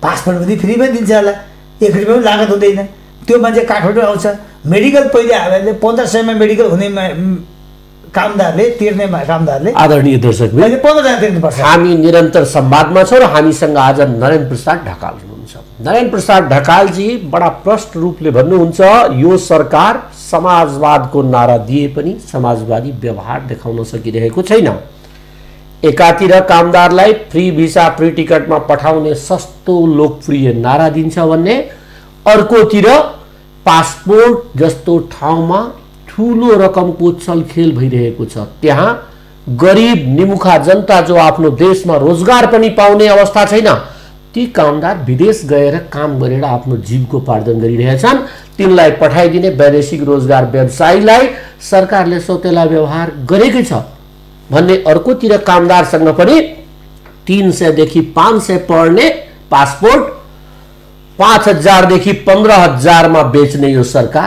पासपोर्ट पनि फ्रीमै दिन्छ होला, एक रुपियाँ पनि लागत हुँदैन। त्यो मान्छे काठमाडौँ आउँछ, मेडिकल पहिले हामीले पन्ध्र सयमा मेडिकल हुने कामदारले तिर्ने कामदारले आदरणीय दर्शक अहिले पन्ध्रजना तिर्नुपर्छ। हामी निरन्तर संवादमा छौँ र हामीसँग आज नरेन्द्र प्रसाद ढकाल हुनुहुन्छ। नरेन्द्र प्रसाद ढकालजी बडा प्रष्ट रूपले भन्नुहुन्छ यो सरकार समाजवादको नारा दिए पनि समाजवादी व्यवहार देखाउन सकिरहेको छैन। एकातिर कामदारलाई फ्री भिसा फ्री टिकटमा पठाउने सस्तो लोकप्रिय नारा दिन्छ भन्ने, अर्कोतिर पासपोर्ट जस्तो ठाउँमा ठुलो रकमको चलखेल भइरहेको छ। त्यहाँ गरिब निमुखा जनता जो आफ्नो देशमा रोजगार पनि पाउने अवस्था छैन, ती कामदार विदेश गएर काम गरेर आफ्नो जीविकोपार्जन गरिरहेछन्। तिनलाई पठाइदिने वैदेशिक रोजगार व्यवसायीलाई सरकारले सौतेला व्यवहार गरेकै छ भन्ने, अर्कोतिर कामदारसँग पनि तीन सयदेखि पाँच सय पर्ने पासपोर्ट पाँच हजारदेखि पन्ध्र हजारमा बेच्ने यो सरकार,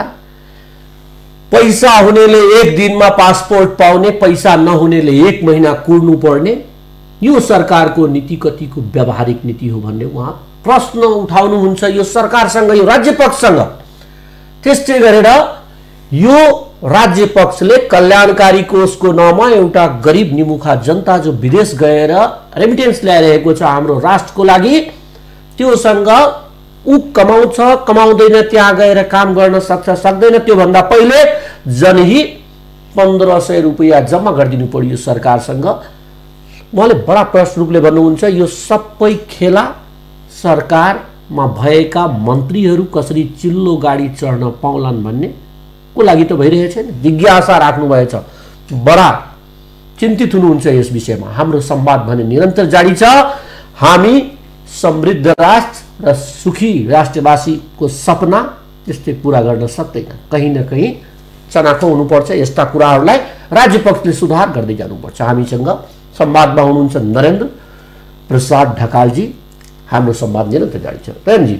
पैसा हुनेले एक दिनमा पासपोर्ट पाउने, पैसा नहुनेले एक महिना कुर्नु पर्ने, यो सरकारको नीति कतिको व्यावहारिक नीति हो भन्ने उहाँ प्रश्न उठाउनुहुन्छ यो सरकारसँग, यो राज्य पक्षसँग। त्यस्तै गरेर यो राज्य पक्षले कल्याणकारी कोषको नाममा एउटा गरिब निमुखा जनता जो विदेश गएर रेमिटेन्स ल्याइरहेको छ हाम्रो राष्ट्रको लागि, त्योसँग ऊ कमाउँछ कमाउँदैन, त्यहाँ गएर काम गर्न सक्छ सक्दैन, त्योभन्दा पहिले जनही पन्ध्र सय रुपियाँ जम्मा गरिदिनु पर्यो सरकारसँग। उहाँले बडा प्रष्ट रूपले भन्नुहुन्छ यो सबै खेला सरकारमा भएका मन्त्रीहरू कसरी चिल्लो गाडी चढ्न पाउलान् भन्ने को लागि त भइरहेको छैन। जिज्ञासा राख्नुभएछ, बडा चिन्तित हुनुहुन्छ यस विषयमा। हाम्रो संवाद भने निरन्तर जारी छ। हामी समृद्ध राष्ट्र र सुखी राष्ट्रवासीको सपना त्यस्तै पूरा गर्न सक्दैन, कहीँ न कहीँ चनाखो हुनुपर्छ। यस्ता कुराहरूलाई राज्य पक्षले सुधार गर्दै जानुपर्छ। हामीसँग संवादमा हुनुहुन्छ नरेन्द्र प्रसाद ढकालजी। हाम्रो संवाद निरन्तर जारी छ। प्रेमजी,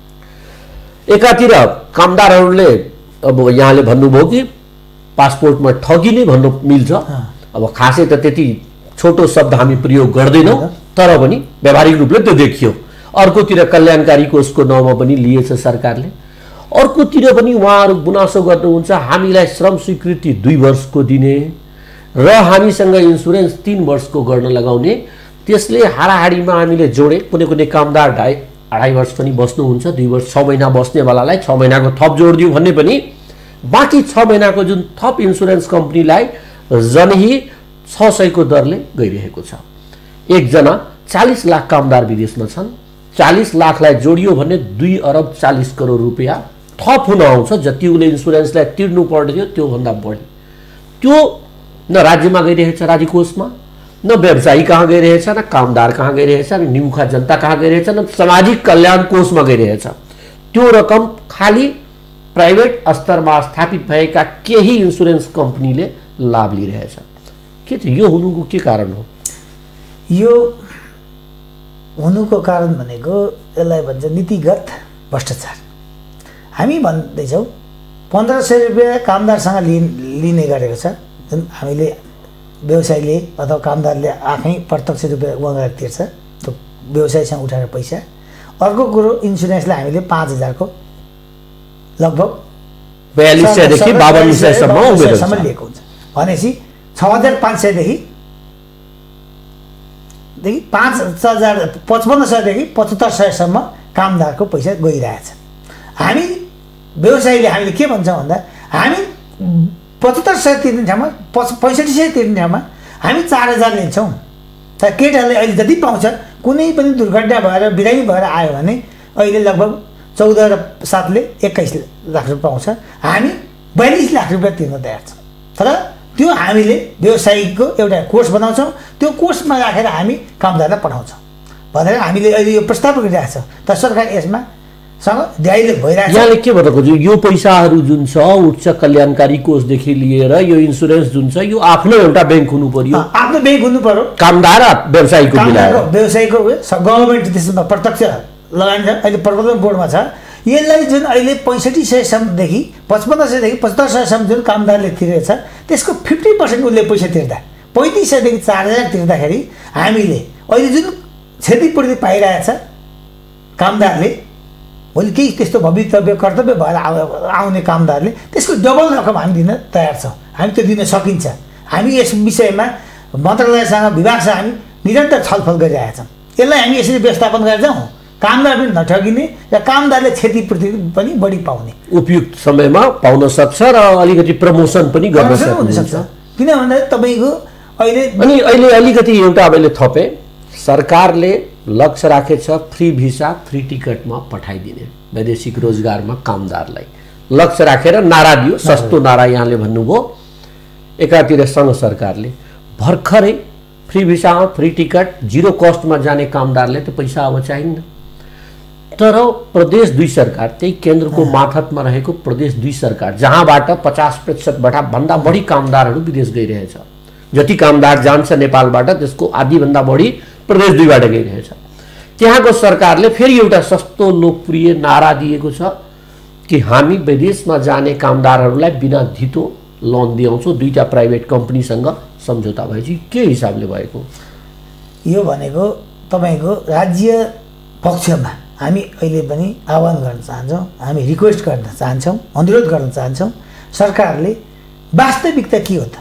एकातिर कामदारहरूले अब यहाँले भन्नुभयो कि पासपोर्टमा ठगी नै भन्नु मिल्छ, अब खासै त त्यति छोटो शब्द हामी प्रयोग गर्दैनौँ, तर पनि व्यावहारिक रूपले त्यो देखियो। अर्कोतिर कल्याणकारी कोषको नाउँमा पनि लिएछ सरकारले, अर्कोतिर पनि उहाँहरू गुनासो गर्नुहुन्छ हामीलाई श्रम स्वीकृति दुई वर्षको दिने र हामीसँग इन्सुरेन्स तीन वर्षको गर्न लगाउने, त्यसले हाराहाडीमा हामीले जोडे कुनै कुनै कामदार ढाई अढाई वर्ष पनि बस्नुहुन्छ, दुई वर्ष छ महिना बस्नेवालालाई छ महिनाको थप जोड दियो भन्ने पनि, बाँकी छ महिनाको जुन थप इन्सुरेन्स कम्पनीलाई जनही छ सयको दरले गइरहेको छ। एकजना चालिस लाख कामदार विदेशमा छन्, चालिस लाखलाई जोडियो भने दुई अरब चालिस करोड रुपियाँ थप हुन आउँछ। जति उसले इन्सुरेन्सलाई तिर्नु पर्ने थियो त्योभन्दा बढी। त्यो न राज्यमा गइरहेछ राज्य कोषमा, न व्यवसायी कहाँ गइरहेछ, न कामदार कहाँ गइरहेछ, न निमुखा जनता कहाँ गइरहेछ, न सामाजिक कल्याण कोषमा गइरहेछ। त्यो रकम खालि प्राइभेट स्तरमा स्थापित भएका केही इन्सुरेन्स कम्पनीले लाभ लिइरहेछ। के चाहिँ यो हुनुको के कारण हो? यो हुनुको कारण भनेको यसलाई भन्छ नीतिगत भ्रष्टाचार। हामी भन्दैछौँ पन्ध्र सय रुपियाँ कामदारसँग लि लिने गरेको छ, जुन हामीले व्यवसायीले अथवा कामदारले आफै प्रत्यक्ष रुपियाँ उहाँलाई तिर्छ त्यो व्यवसायीसँग उठाएर पैसा। अर्को कुरो इन्सुरेन्सलाई हामीले पाँच हजारको लगभग बयालिस सयदेखि बावन सयसम्म लिएको हुन्छ भनेपछि छ हजार पाँच सयदेखि देखि पाँच हजार पचपन्न सयदेखि पचहत्तर सयसम्म कामदारको पैसा गइरहेछ। हामी व्यवसायीले हामीले के भन्छौँ भन्दा हामी पचहत्तर सय तिर्ने ठाउँमा पच पैँसठी सय तिर्ने ठाउँमा हामी चार हजार लिन्छौँ। तर केटाहरूले अहिले जति पाउँछ, कुनै पनि दुर्घटना भएर बिरामी भएर आयो भने अहिले लगभग चौध र सातले एक्काइस लाख रुपियाँ पाउँछ, हामी बयालिस लाख रुपियाँ तिर्न तयार छौँ। तर त्यो हामीले व्यवसायीको एउटा कोर्स बनाउँछौँ, त्यो कोर्समा राखेर हामी कामदारलाई पठाउँछौँ भनेर हामीले अहिले यो प्रस्ताव गरिरहेको छ। तर सरकार यसमा सँग ध्यान भइरहेको छ। यहाँले के भनेको यो पैसाहरू जुन छ उच्च कल्याणकारी कोषदेखि लिएर यो इन्सुरेन्स जुन छ यो आफ्नो एउटा ब्याङ्क हुनु पर्यो, आफ्नो ब्याङ्क हुनु पर्यो, कामदार व्यवसायीको मिलाएर व्यवसायीको गभर्मेन्ट त्यसमा प्रत्यक्ष लगाइन्छ। अहिले प्रबन्धन बोर्डमा छ। यसलाई जुन अहिले पैँसठी सयसम्मदेखि पचपन्न सयदेखि पचहत्तर सयसम्म जुन कामदारले तिरेछ त्यसको फिफ्टी पर्सेन्ट उसले पैसा तिर्दा पैँतिस सयदेखि चार हजार तिर्दाखेरि हामीले अहिले जुन क्षतिपूर्ति पाइरहेछ कामदारले भोलि केही त्यस्तो भवितव्य कर्तव्य भएर आउने कामदारले त्यसको डबल रकम हामी दिन तयार छौँ। हामी त्यो दिन सकिन्छ। हामी यस विषयमा मन्त्रालयसँग विभागसँग हामी निरन्तर छलफल गरिरहेका छौँ। यसलाई हामी यसरी व्यवस्थापन गरेर जाउँ, कामदार पनि नठगिने र कामदारले क्षतिपूर्ति पनि बढी पाउने, उपयुक्त समयमा पाउन सक्छ र अलिकति प्रमोसन पनि गर्न सक्छ। किन भन्दा तपाईँको अहिले अनि अहिले अलिकति एउटा मैले थपेँ, सरकारले लक्ष्य राखेछ फ्री भिसा फ्री टिकटमा पठाइदिने वैदेशिक रोजगारमा कामदारलाई लक्ष्य राखेर नारा दियो। सस्तो नारा यहाँले भन्नुभयो। एकातिर सङ्घ सरकारले भर्खरै फ्री भिसामा फ्री टिकट जिरो कस्टमा जाने कामदारले त पैसा अब चाहिन्न, तर प्रदेश दुई सरकार त्यही केन्द्रको मार्फतमा रहेको प्रदेश दुई सरकार जहाँबाट पचास प्रतिशतबाट भन्दा बढी कामदारहरू विदेश गइरहेछ। जति कामदार जान्छ नेपालबाट त्यसको आधीभन्दा बढी प्रदेश दुईबाट गइरहेछ। त्यहाँको सरकारले फेरि एउटा सस्तो लोकप्रिय नारा दिएको छ कि हामी विदेशमा जाने कामदारहरूलाई बिना धितो लोन दिउँछौँ। दुईटा प्राइभेट कम्पनीसँग सम्झौता भएपछि के हिसाबले भएको? यो भनेको तपाईँको राज्य पक्षमा हामी अहिले पनि आह्वान गर्न चाहन्छौँ, हामी रिक्वेस्ट गर्न चाहन्छौँ, अनुरोध गर्न चाहन्छौँ सरकारले वास्तविकता के हो त?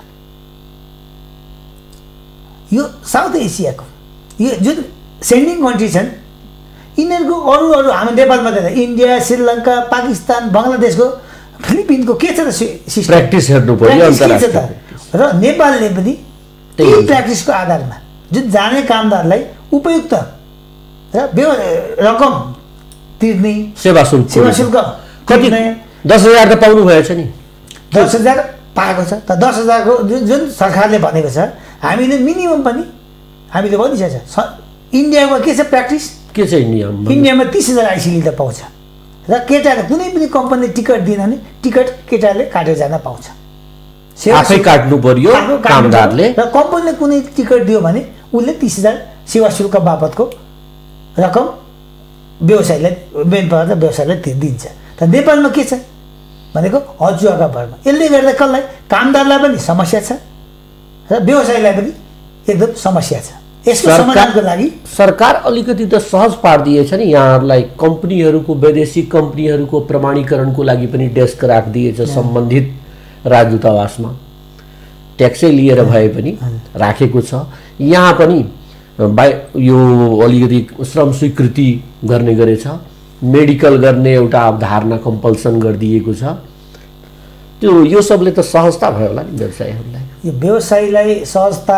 यो साउथ एसियाको यो जुन सेन्डिङ कन्ट्री छन् यिनीहरूको अरू अरू हाम्रो नेपालमा त इन्डिया, श्रीलङ्का, पाकिस्तान, बङ्गलादेशको, फिलिपिनको के छ त सिस्टम प्र्याक्टिस हेर्नु पर्यो र नेपालले पनि त्यही प्र्याक्टिसको आधारमा जुन जाने कामदारलाई उपयुक्त र रकम तिर्ने सेवा शुल्क सेवा शुल्क कति दस हजार त पाउनु भएछ नि। दस हजार पाएको छ त। दस हजारको जुन जुन सरकारले भनेको छ हामीले मिनिमम पनि हामीले भनिसकेको छ। इन्डियामा के छ प्र्याक्टिस के छ? इन्डियामा इन्डियामा तिस हजार आइसिएलले त पाउँछ र केटाले कुनै पनि कम्पनीले टिकट दिएन भने टिकट केटाले काटेर जान पाउँछ। आफै काट्नु पर्यो कामदारले र कम्पनीले कुनै टिकट दियो भने उसले तिस हजार सेवा शुल्क बापतको रकम व्यवसायलाई मेन पावर त व्यवसायलाई दिन्छ। त नेपालमा के छ भनेको हजुरका भरमा यसले गर्दा कसलाई कामदारलाई पनि समस्या छ र व्यवसायलाई पनि एकदम समस्या छ। यसको समाधानको लागि सरकार अलिकति त सहज पारिदिएछ नि यहाँहरूलाई। कम्पनीहरूको वैदेशिक कम्पनीहरूको प्रमाणीकरणको लागि पनि डेस्क राखिदिएछ सम्बन्धित राजदूतावासमा, ट्याक्सै लिएर भए पनि राखेको छ। यहाँ पनि बा यो अलिकति श्रम स्वीकृति गर्ने गरेछ, मेडिकल गर्ने एउटा अवधारणा कम्पल्सन गरिदिएको छ। त्यो यो सबले त सहजता भयो होला नि व्यवसायीहरूलाई। यो व्यवसायीलाई सहजता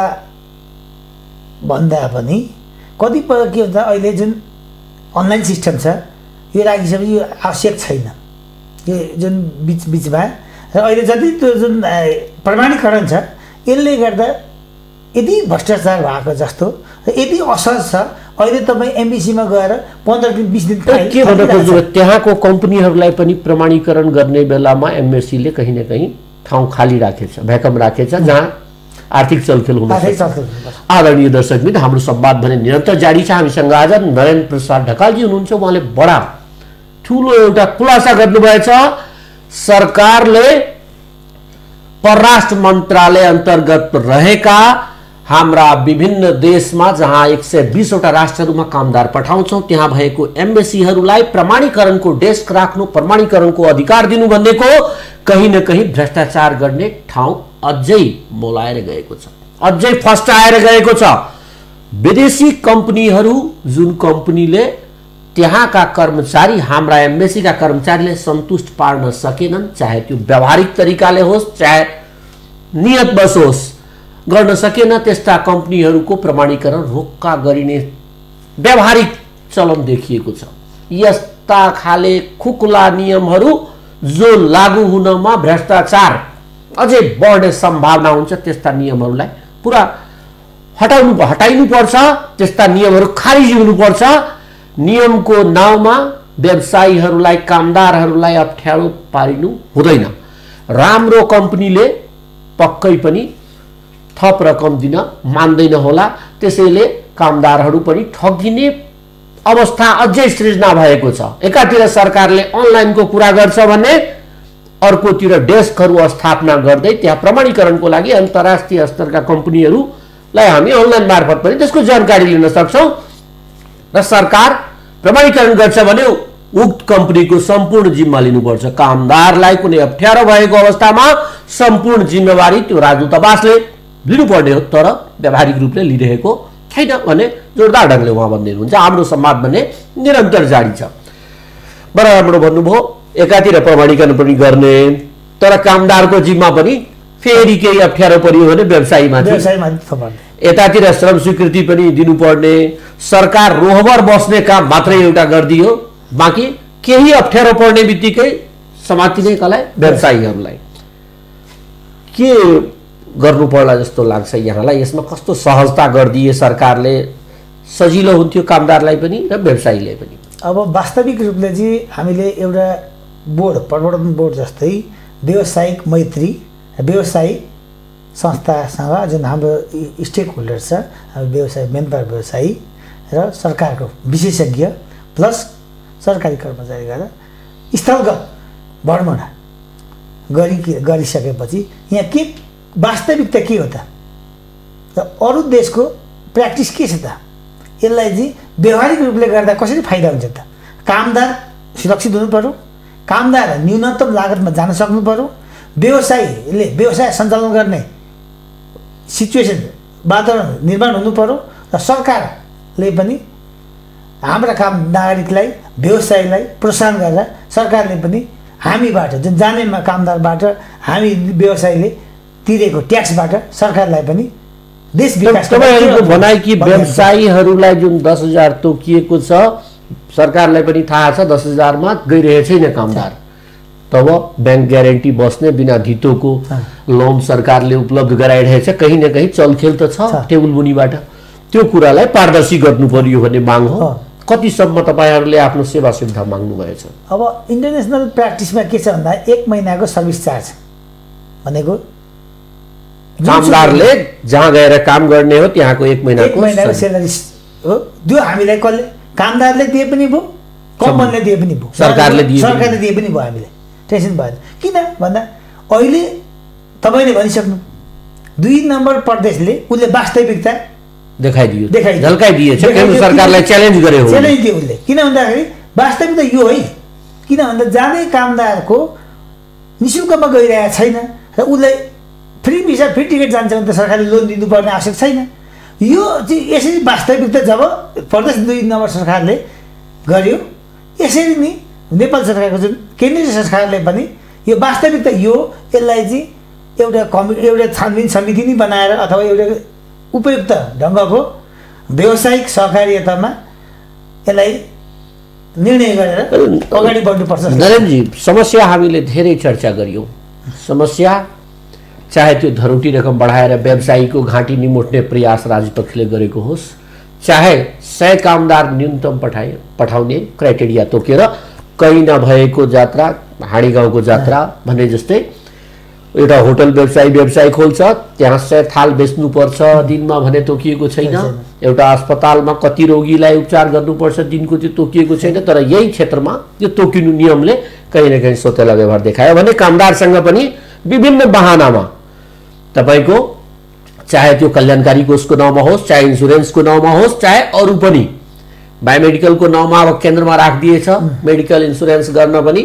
भन्दा पनि कतिपय के हुन्छ अहिले जुन अनलाइन सिस्टम छ यो राखिसकेपछि यो आवश्यक छैन यो जुन बिच बिचमा र अहिले जति त्यो जुन प्रमाणीकरण छ यसले गर्दा यदि भ्रष्टाचार भएको जस्तो र यदि असहज छ। अहिले तपाईँ एमबिसीमा गएर पन्ध्र दिन बिस दिन के भन्नु खोज्नु त्यहाँको कम्पनीहरूलाई पनि प्रमाणीकरण गर्ने बेलामा एमएससीले कहीँ न कहीँ ठाउँ खाली राखेछ, भ्याकम राखेछ जहाँ आर्थिक चलखेल हुन सक्छ। आदरणीय दर्शकबिन, हाम्रो संवाद भने निरन्तर जारी छ। हामीसँग आज नरेन्द्र प्रसाद ढकालजी हुनुहुन्छ। उहाँले बडा ठुलो एउटा खुलासा गर्नुभएछ। सरकारले परराष्ट्र मन्त्रालय अन्तर्गत रहेका हाम्रा विभिन्न देशमा जहाँ एक सय बीसवटा राष्ट्रहरूमा कामदार पठाउँछौँ त्यहाँ भएको एम्बेसीहरूलाई प्रमाणीकरणको डेस्क राख्नु, प्रमाणीकरणको अधिकार दिनु भन्नेको कहीँ न कहीँ भ्रष्टाचार गर्ने ठाउँ अझै मोलाएर गएको छ, अझै फस्टाएर गएको छ। विदेशी कम्पनीहरू जुन कम्पनीले त्यहाँका कर्मचारी हाम्रा एम्बेसीका कर्मचारीले सन्तुष्ट पार्न सकेनन्, चाहे त्यो व्यावहारिक तरिकाले होस् चाहे नियतवश होस्, गर्न सकेन, त्यस्ता कम्पनीहरूको प्रमाणीकरण रोक्का गरिने व्यावहारिक चलन देखिएको छ। यस्ता खाले खुकुला नियमहरू जो लागू हुनमा भ्रष्टाचार अझै बढ्ने सम्भावना हुन्छ, त्यस्ता नियमहरूलाई पुरा हटाउनु हटाइनुपर्छ, त्यस्ता नियमहरू खारिज हुनुपर्छ। नियमको नाउँमा व्यवसायीहरूलाई कामदारहरूलाई अप्ठ्यारो पारिनु हुँदैन। राम्रो कम्पनीले पक्कै पनि थप रकम दिन मान्दैन होला, त्यसैले कामदारहरू पनि ठगिने अवस्था अझै सृजना भएको छ। एकातिर सरकारले अनलाइनको कुरा गर्छ भने अर्कोतिर डेस्कहरू स्थापना गर्दै त्यहाँ प्रमाणीकरणको लागि अन्तर्राष्ट्रिय स्तरका कम्पनीहरूलाई हामी अनलाइन मार्फत पनि त्यसको जानकारी लिन सक्छौँ र सरकार प्रमाणीकरण गर्छ भने उक्त कम्पनीको सम्पूर्ण जिम्मा लिनुपर्छ। कामदारलाई कुनै अप्ठ्यारो भएको अवस्थामा सम्पूर्ण जिम्मेवारी त्यो राजदूतावासले लिनुपर्ने हो, तर व्यावहारिक रूपले लिइरहेको छैन भने जोरदार ढङ्गले उहाँ भन्दै हुनुहुन्छ। हाम्रो संवाद भने निरन्तर जारी छ। बराबर भन्नुभयो, एकातिर प्रमाणीकरण पनि गर्ने, तर कामदारको जिम्मा पनि फेरि केही अप्ठ्यारो परियो भने व्यवसायीमाथि यतातिर श्रम स्वीकृति पनि दिनुपर्ने, सरकार रोहबर बस्ने काम मात्रै एउटा गरिदियो, बाँकी केही अप्ठ्यारो पर्ने बित्तिकै समातिने कलाई व्यवसायीहरूलाई। के गर्नु पर्ला जस्तो लाग्छ यहाँलाई? यसमा कस्तो सहजता गरिदिए सरकारले सजिलो हुन्थ्यो कामदारलाई पनि र व्यवसायीले पनि? अब वास्तविक रूपले चाहिँ हामीले एउटा बोर्ड, प्रवर्तन बोर्ड जस्तै व्यावसायिक मैत्री व्यवसायिक संस्थासँग जुन हाम्रो स्टेक होल्डर छ, हाम्रो व्यवसाय मेम्बर व्यवसायी र सरकारको विशेषज्ञ प्लस सरकारी कर्मचारी गरेर स्थलगत भ्रमण गरी गरिसकेपछि यहाँ के वास्तविकता के हो त? अरू देशको प्र्याक्टिस के छ त? यसलाई चाहिँ व्यवहारिक रूपले गर्दा कसरी फाइदा हुन्छ त? कामदार सुरक्षित हुनु पर्यो, कामदार न्यूनतम लागतमा जान सक्नु पर्यो, व्यवसायीले व्यवसाय सञ्चालन गर्ने सिचुएसन वातावरण निर्माण हुनु पर्यो र सरकारले पनि हाम्रा काम नागरिकलाई व्यवसायीलाई प्रोत्साहन गरेर सरकारले पनि हामीबाट जुन जाने कामदारबाट हामी व्यवसायीले तिरेको ट्याक्सबाट सरकारलाई पनि देश विकास तपाईँहरूको भनाइ कि व्यवसायीहरूलाई जुन दस हजार तोकिएको छ सरकारलाई पनि थाहा छ दस हजारमा गइरहेको छैन कामदार, तब बैंक ग्यारेन्टी बस्ने बिना धितोको लोन सरकारले उपलब्ध गराइरहेछ, कहीँ न कहीँ चलखेल त छ टेबुल मुनिबाट। त्यो कुरालाई पारदर्शी गर्नु पर्यो भन्ने माग हो। कतिसम्म तपाईँहरूले आफ्नो सेवा सुविधा माग्नु भएछ? अब इन्टरनेसनल प्र्याक्टिसमा के छ भन्दा एक महिनाको सर्भिस चार्ज भनेको कामदारले जहाँ गएर काम गर्ने हो त्यहाँको एक महिनाको महिनाको सेलरी हो। त्यो हामीलाई कसले? कामदारले दिए पनि भयो, कम्पनीले दिए पनि भयो, सरकारले दिए सरकारले दिए पनि भयो। हामीले टेन्सन भएन। किन भन्दा अहिले तपाईँले भनिसक्नु दुई नम्बर प्रदेशले उसले वास्तविकता देखाइदियो, देखाइदियो, झल्काइदिएछ, सरकारलाई च्यालेन्ज गरे हो। च्यालेन्ज दियो उसले। किन भन्दाखेरि वास्तविकता यो है, किन भन्दा जाने कामदारको निःशुल्कमा गइरहेको छैन र उसलाई फ्री भिसा फ्री टिकट जान्छ भने त सरकारले लोन दिनुपर्ने आवश्यक छैन। यो चाहिँ यसरी वास्तविकता जब प्रदेश दुई नम्बर सरकारले गर्यो, यसरी नै नेपाल सरकारको जुन केन्द्रीय सरकारले पनि यो वास्तविकता यो यसलाई चाहिँ एउटा कमि एउटा छानबिन समिति नै बनाएर अथवा एउटा उपयुक्त ढङ्गको व्यावसायिक सहकार्यतामा यसलाई निर्णय गरेर अगाडि बढ्नुपर्छ। नरेन्द्रजी, समस्या हामीले धेरै चर्चा गरियौँ। समस्या चाहे त्यो धरोटी रकम बढाएर व्यवसायीको घाँटी निमोट्ने प्रयास राजपक्षले गरेको होस्, चाहे सय कामदार न्यूनतम पठाए पठाउने क्राइटेरिया तोकेर कहीँ नभएको जात्रा हाँडी गाउँको जात्रा भने जस्तै एउटा होटल व्यवसायी व्यवसाय खोल्छ, त्यहाँ सय थाल बेच्नुपर्छ दिनमा भने तोकिएको छैन। एउटा अस्पतालमा कति रोगीलाई उपचार गर्नुपर्छ दिनको त्यो तोकिएको छैन। तर यही क्षेत्रमा यो तोकिनु नियमले कहीँ न कहीँ सौतेला व्यवहार देखायो भने कामदारसँग पनि विभिन्न बहानामा तपाईँको चाहे त्यो कल्याणकारी कोषको नाउँमा होस्, चाहे इन्सुरेन्सको नाउँमा होस्, चाहे अरू पनि बायोमेडिकलको नाउँमा अब केन्द्रमा राखिदिएछ मेडिकल इन्सुरेन्स गर्न पनि।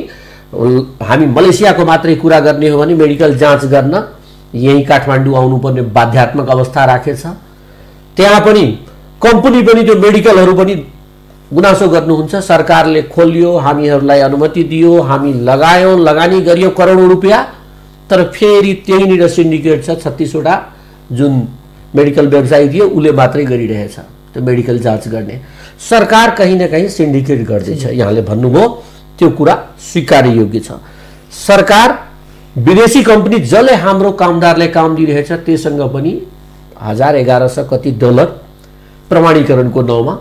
हामी मलेसियाको मात्रै कुरा गर्ने हो भने मेडिकल जाँच गर्न यही काठमाडौँ आउनुपर्ने बाध्यात्मक अवस्था राखेछ। त्यहाँ पनि कम्पनी पनि त्यो मेडिकलहरू पनि गुनासो गर्नुहुन्छ, सरकारले खोलियो, हामीहरूलाई अनुमति दियो, हामी लगायौँ, लगानी गरियो करोडौँ रुपियाँ, तर फेरि त्यहीँनिर सिन्डिकेट छ छत्तिसवटा जुन मेडिकल व्यवसायी थियो उसले मात्रै गरिरहेछ त्यो मेडिकल जाँच गर्ने। सरकार कहीँ न कहीँ सिन्डिकेट गर्दैछ, यहाँले भन्नुभयो त्यो कुरा स्वीकार्य योग्य छ। सरकार विदेशी कम्पनी जसले हाम्रो कामदारलाई काम दिइरहेछ त्योसँग पनि हजार एघार सय कति डलर प्रमाणीकरणको नाउँमा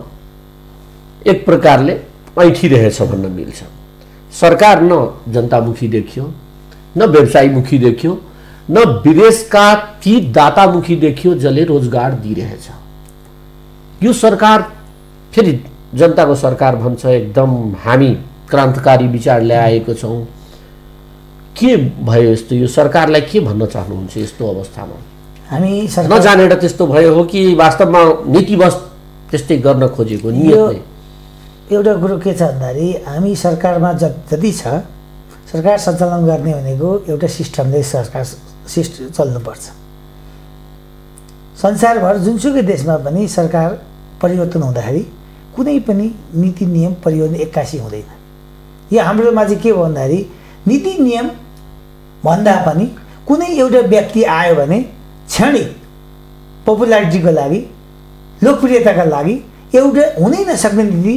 एक प्रकारले ऐठिरहेछ भन्न मिल्छ। सरकार न जनतामुखी देखियो, न व्यवसायीमुखी देखियो, न विदेशका ती दातामुखी देखियो जसले रोजगार दिइरहेछ। यो सरकार फेरि जनताको सरकार भन्छ, एकदम हामी क्रान्तिकारी विचार ल्याएको छौँ। के भयो यस्तो? यो सरकारलाई के भन्न चाहनुहुन्छ यस्तो अवस्थामा? हामी नजानेर त्यस्तो भयो हो कि वास्तवमा नीतिवश त्यस्तै गर्न खोजेको नियत नै? एउटा कुरो के छ भन्दाखेरि हामी सरकारमा ज जति छ सरकार सञ्चालन गर्ने भनेको एउटा सिस्टमले सरकार सिस्ट चल्नुपर्छ। संसारभर जुनसुकै देशमा पनि सरकार परिवर्तन हुँदाखेरि कुनै पनि नीति नियम परिवर्तन एक्कासी हुँदैन। यो हाम्रोमा चाहिँ के हो भन्दाखेरि नीति नियम भन्दा पनि कुनै एउटा व्यक्ति आयो भने क्षणिक पपुलारिटीको लागि लोकप्रियताका लागि एउटा हुनै नसक्ने नीति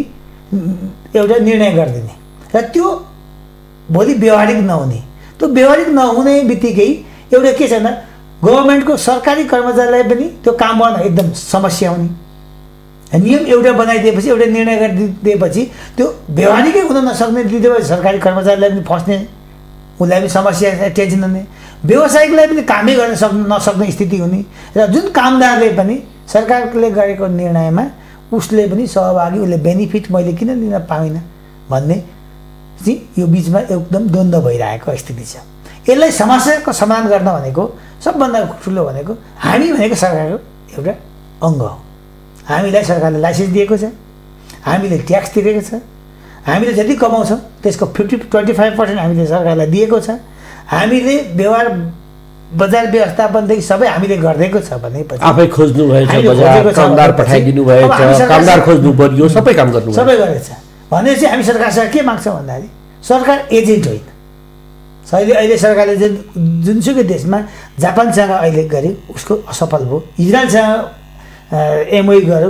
एउटा निर्णय गरिदिने र त्यो भोलि व्यवहारिक नहुने। त्यो व्यवहारिक नहुने बित्तिकै एउटा के छ भने गभर्मेन्टको सरकारी कर्मचारीलाई पनि त्यो काम गर्न एकदम समस्या हुने। नियम एउटा बनाइदिएपछि एउटा निर्णय गरिदिएपछि त्यो व्यवहारिकै हुन नसक्ने दिँदैपछि सरकारी कर्मचारीलाई पनि फस्ने, उसलाई पनि समस्या टेन्सन हुने, व्यवसायिकलाई पनि कामै गर्न सक् नसक्ने स्थिति हुने र जुन कामदारले पनि सरकारले गरेको निर्णयमा उसले पनि सहभागी, उसले बेनिफिट मैले किन लिन पाइनँ भन्ने चाहिँ यो बिचमा एकदम द्वन्द्व भइरहेको स्थिति छ। यसलाई समस्याको समाधान गर्न भनेको सबभन्दा ठुलो भनेको हामी भनेको सरकारको एउटा अङ्ग हो। हामीलाई सरकारले लाइसेन्स दिएको छ, हामीले ट्याक्स तिरेको छ, हामीले जति कमाउँछौँ त्यसको फिफ्टी ट्वेन्टी फाइभ पर्सेन्ट हामीले सरकारलाई दिएको छ। हामीले व्यवहार बजार व्यवस्थापनदेखि सबै हामीले गरिदिएको छ भनेपछि आफै खोज्नु भएछ, बजार कामदार पठाइदिनु भएछ, कामदार खोज्नु पर्यो, सबै काम गर्नु सबै गरेछ भनेपछि हामी सरकारसँग के माग्छौँ भन्दाखेरि सरकार एजेन्ट होइन। अहिले अहिले सरकारले जुन जुनसुकै देशमा जापानसँग अहिले गरे उसको असफल भयो, इजरायलसँग एमओयू गर्यो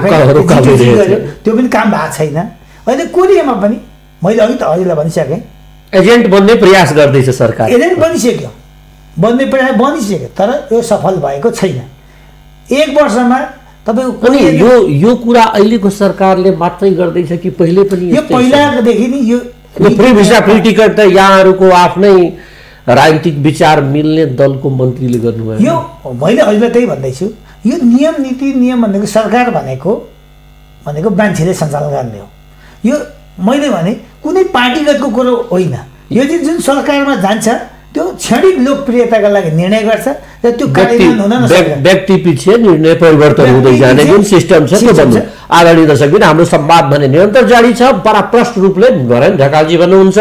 गर्यो त्यो पनि काम भएको छैन। अहिले कोरियामा पनि मैले अघि त हजुरलाई भनिसकेँ एजेन्ट बन्ने प्रयास गर्दैछ सरकार, एजेन्ट बनिसक्यो, बन्ने प्रयास बनिसक्यो तर यो सफल भएको छैन। एक वर्षमा तपाईँको अनि यो यो कुरा अहिलेको सरकारले मात्रै गर्दैछ कि पहिले पनि? यो पहिलादेखि नै यो फ्री भिसा फ्री टिकट त यहाँहरूको आफ्नै राजनीतिक विचार मिल्ने दलको मन्त्रीले गर्नुभयो। यो मैले अहिले त्यही भन्दैछु, यो नियम नीति नियम भनेको सरकार भनेको भनेको मान्छेले सञ्चालन गर्ने हो। यो मैले भने कुनै पार्टीगतको कुरो होइन। यो चाहिँ जुन सरकारमा जान्छ त्यो क्षणिक लोकप्रियताका लागि निर्णय गर्छ र त्यो कार्यान्वयन हुन नसक्छ। व्यक्ति पछि निर्णय परिवर्तन हुँदै जाने जुन सिस्टम छ त्यो बन्नु आगामी दशक दिन हाम्रो संवाद भने निरन्तर जारी छ। पराप्रष्ट रूपले नरेन्द्र ढकालजी भन्नुहुन्छ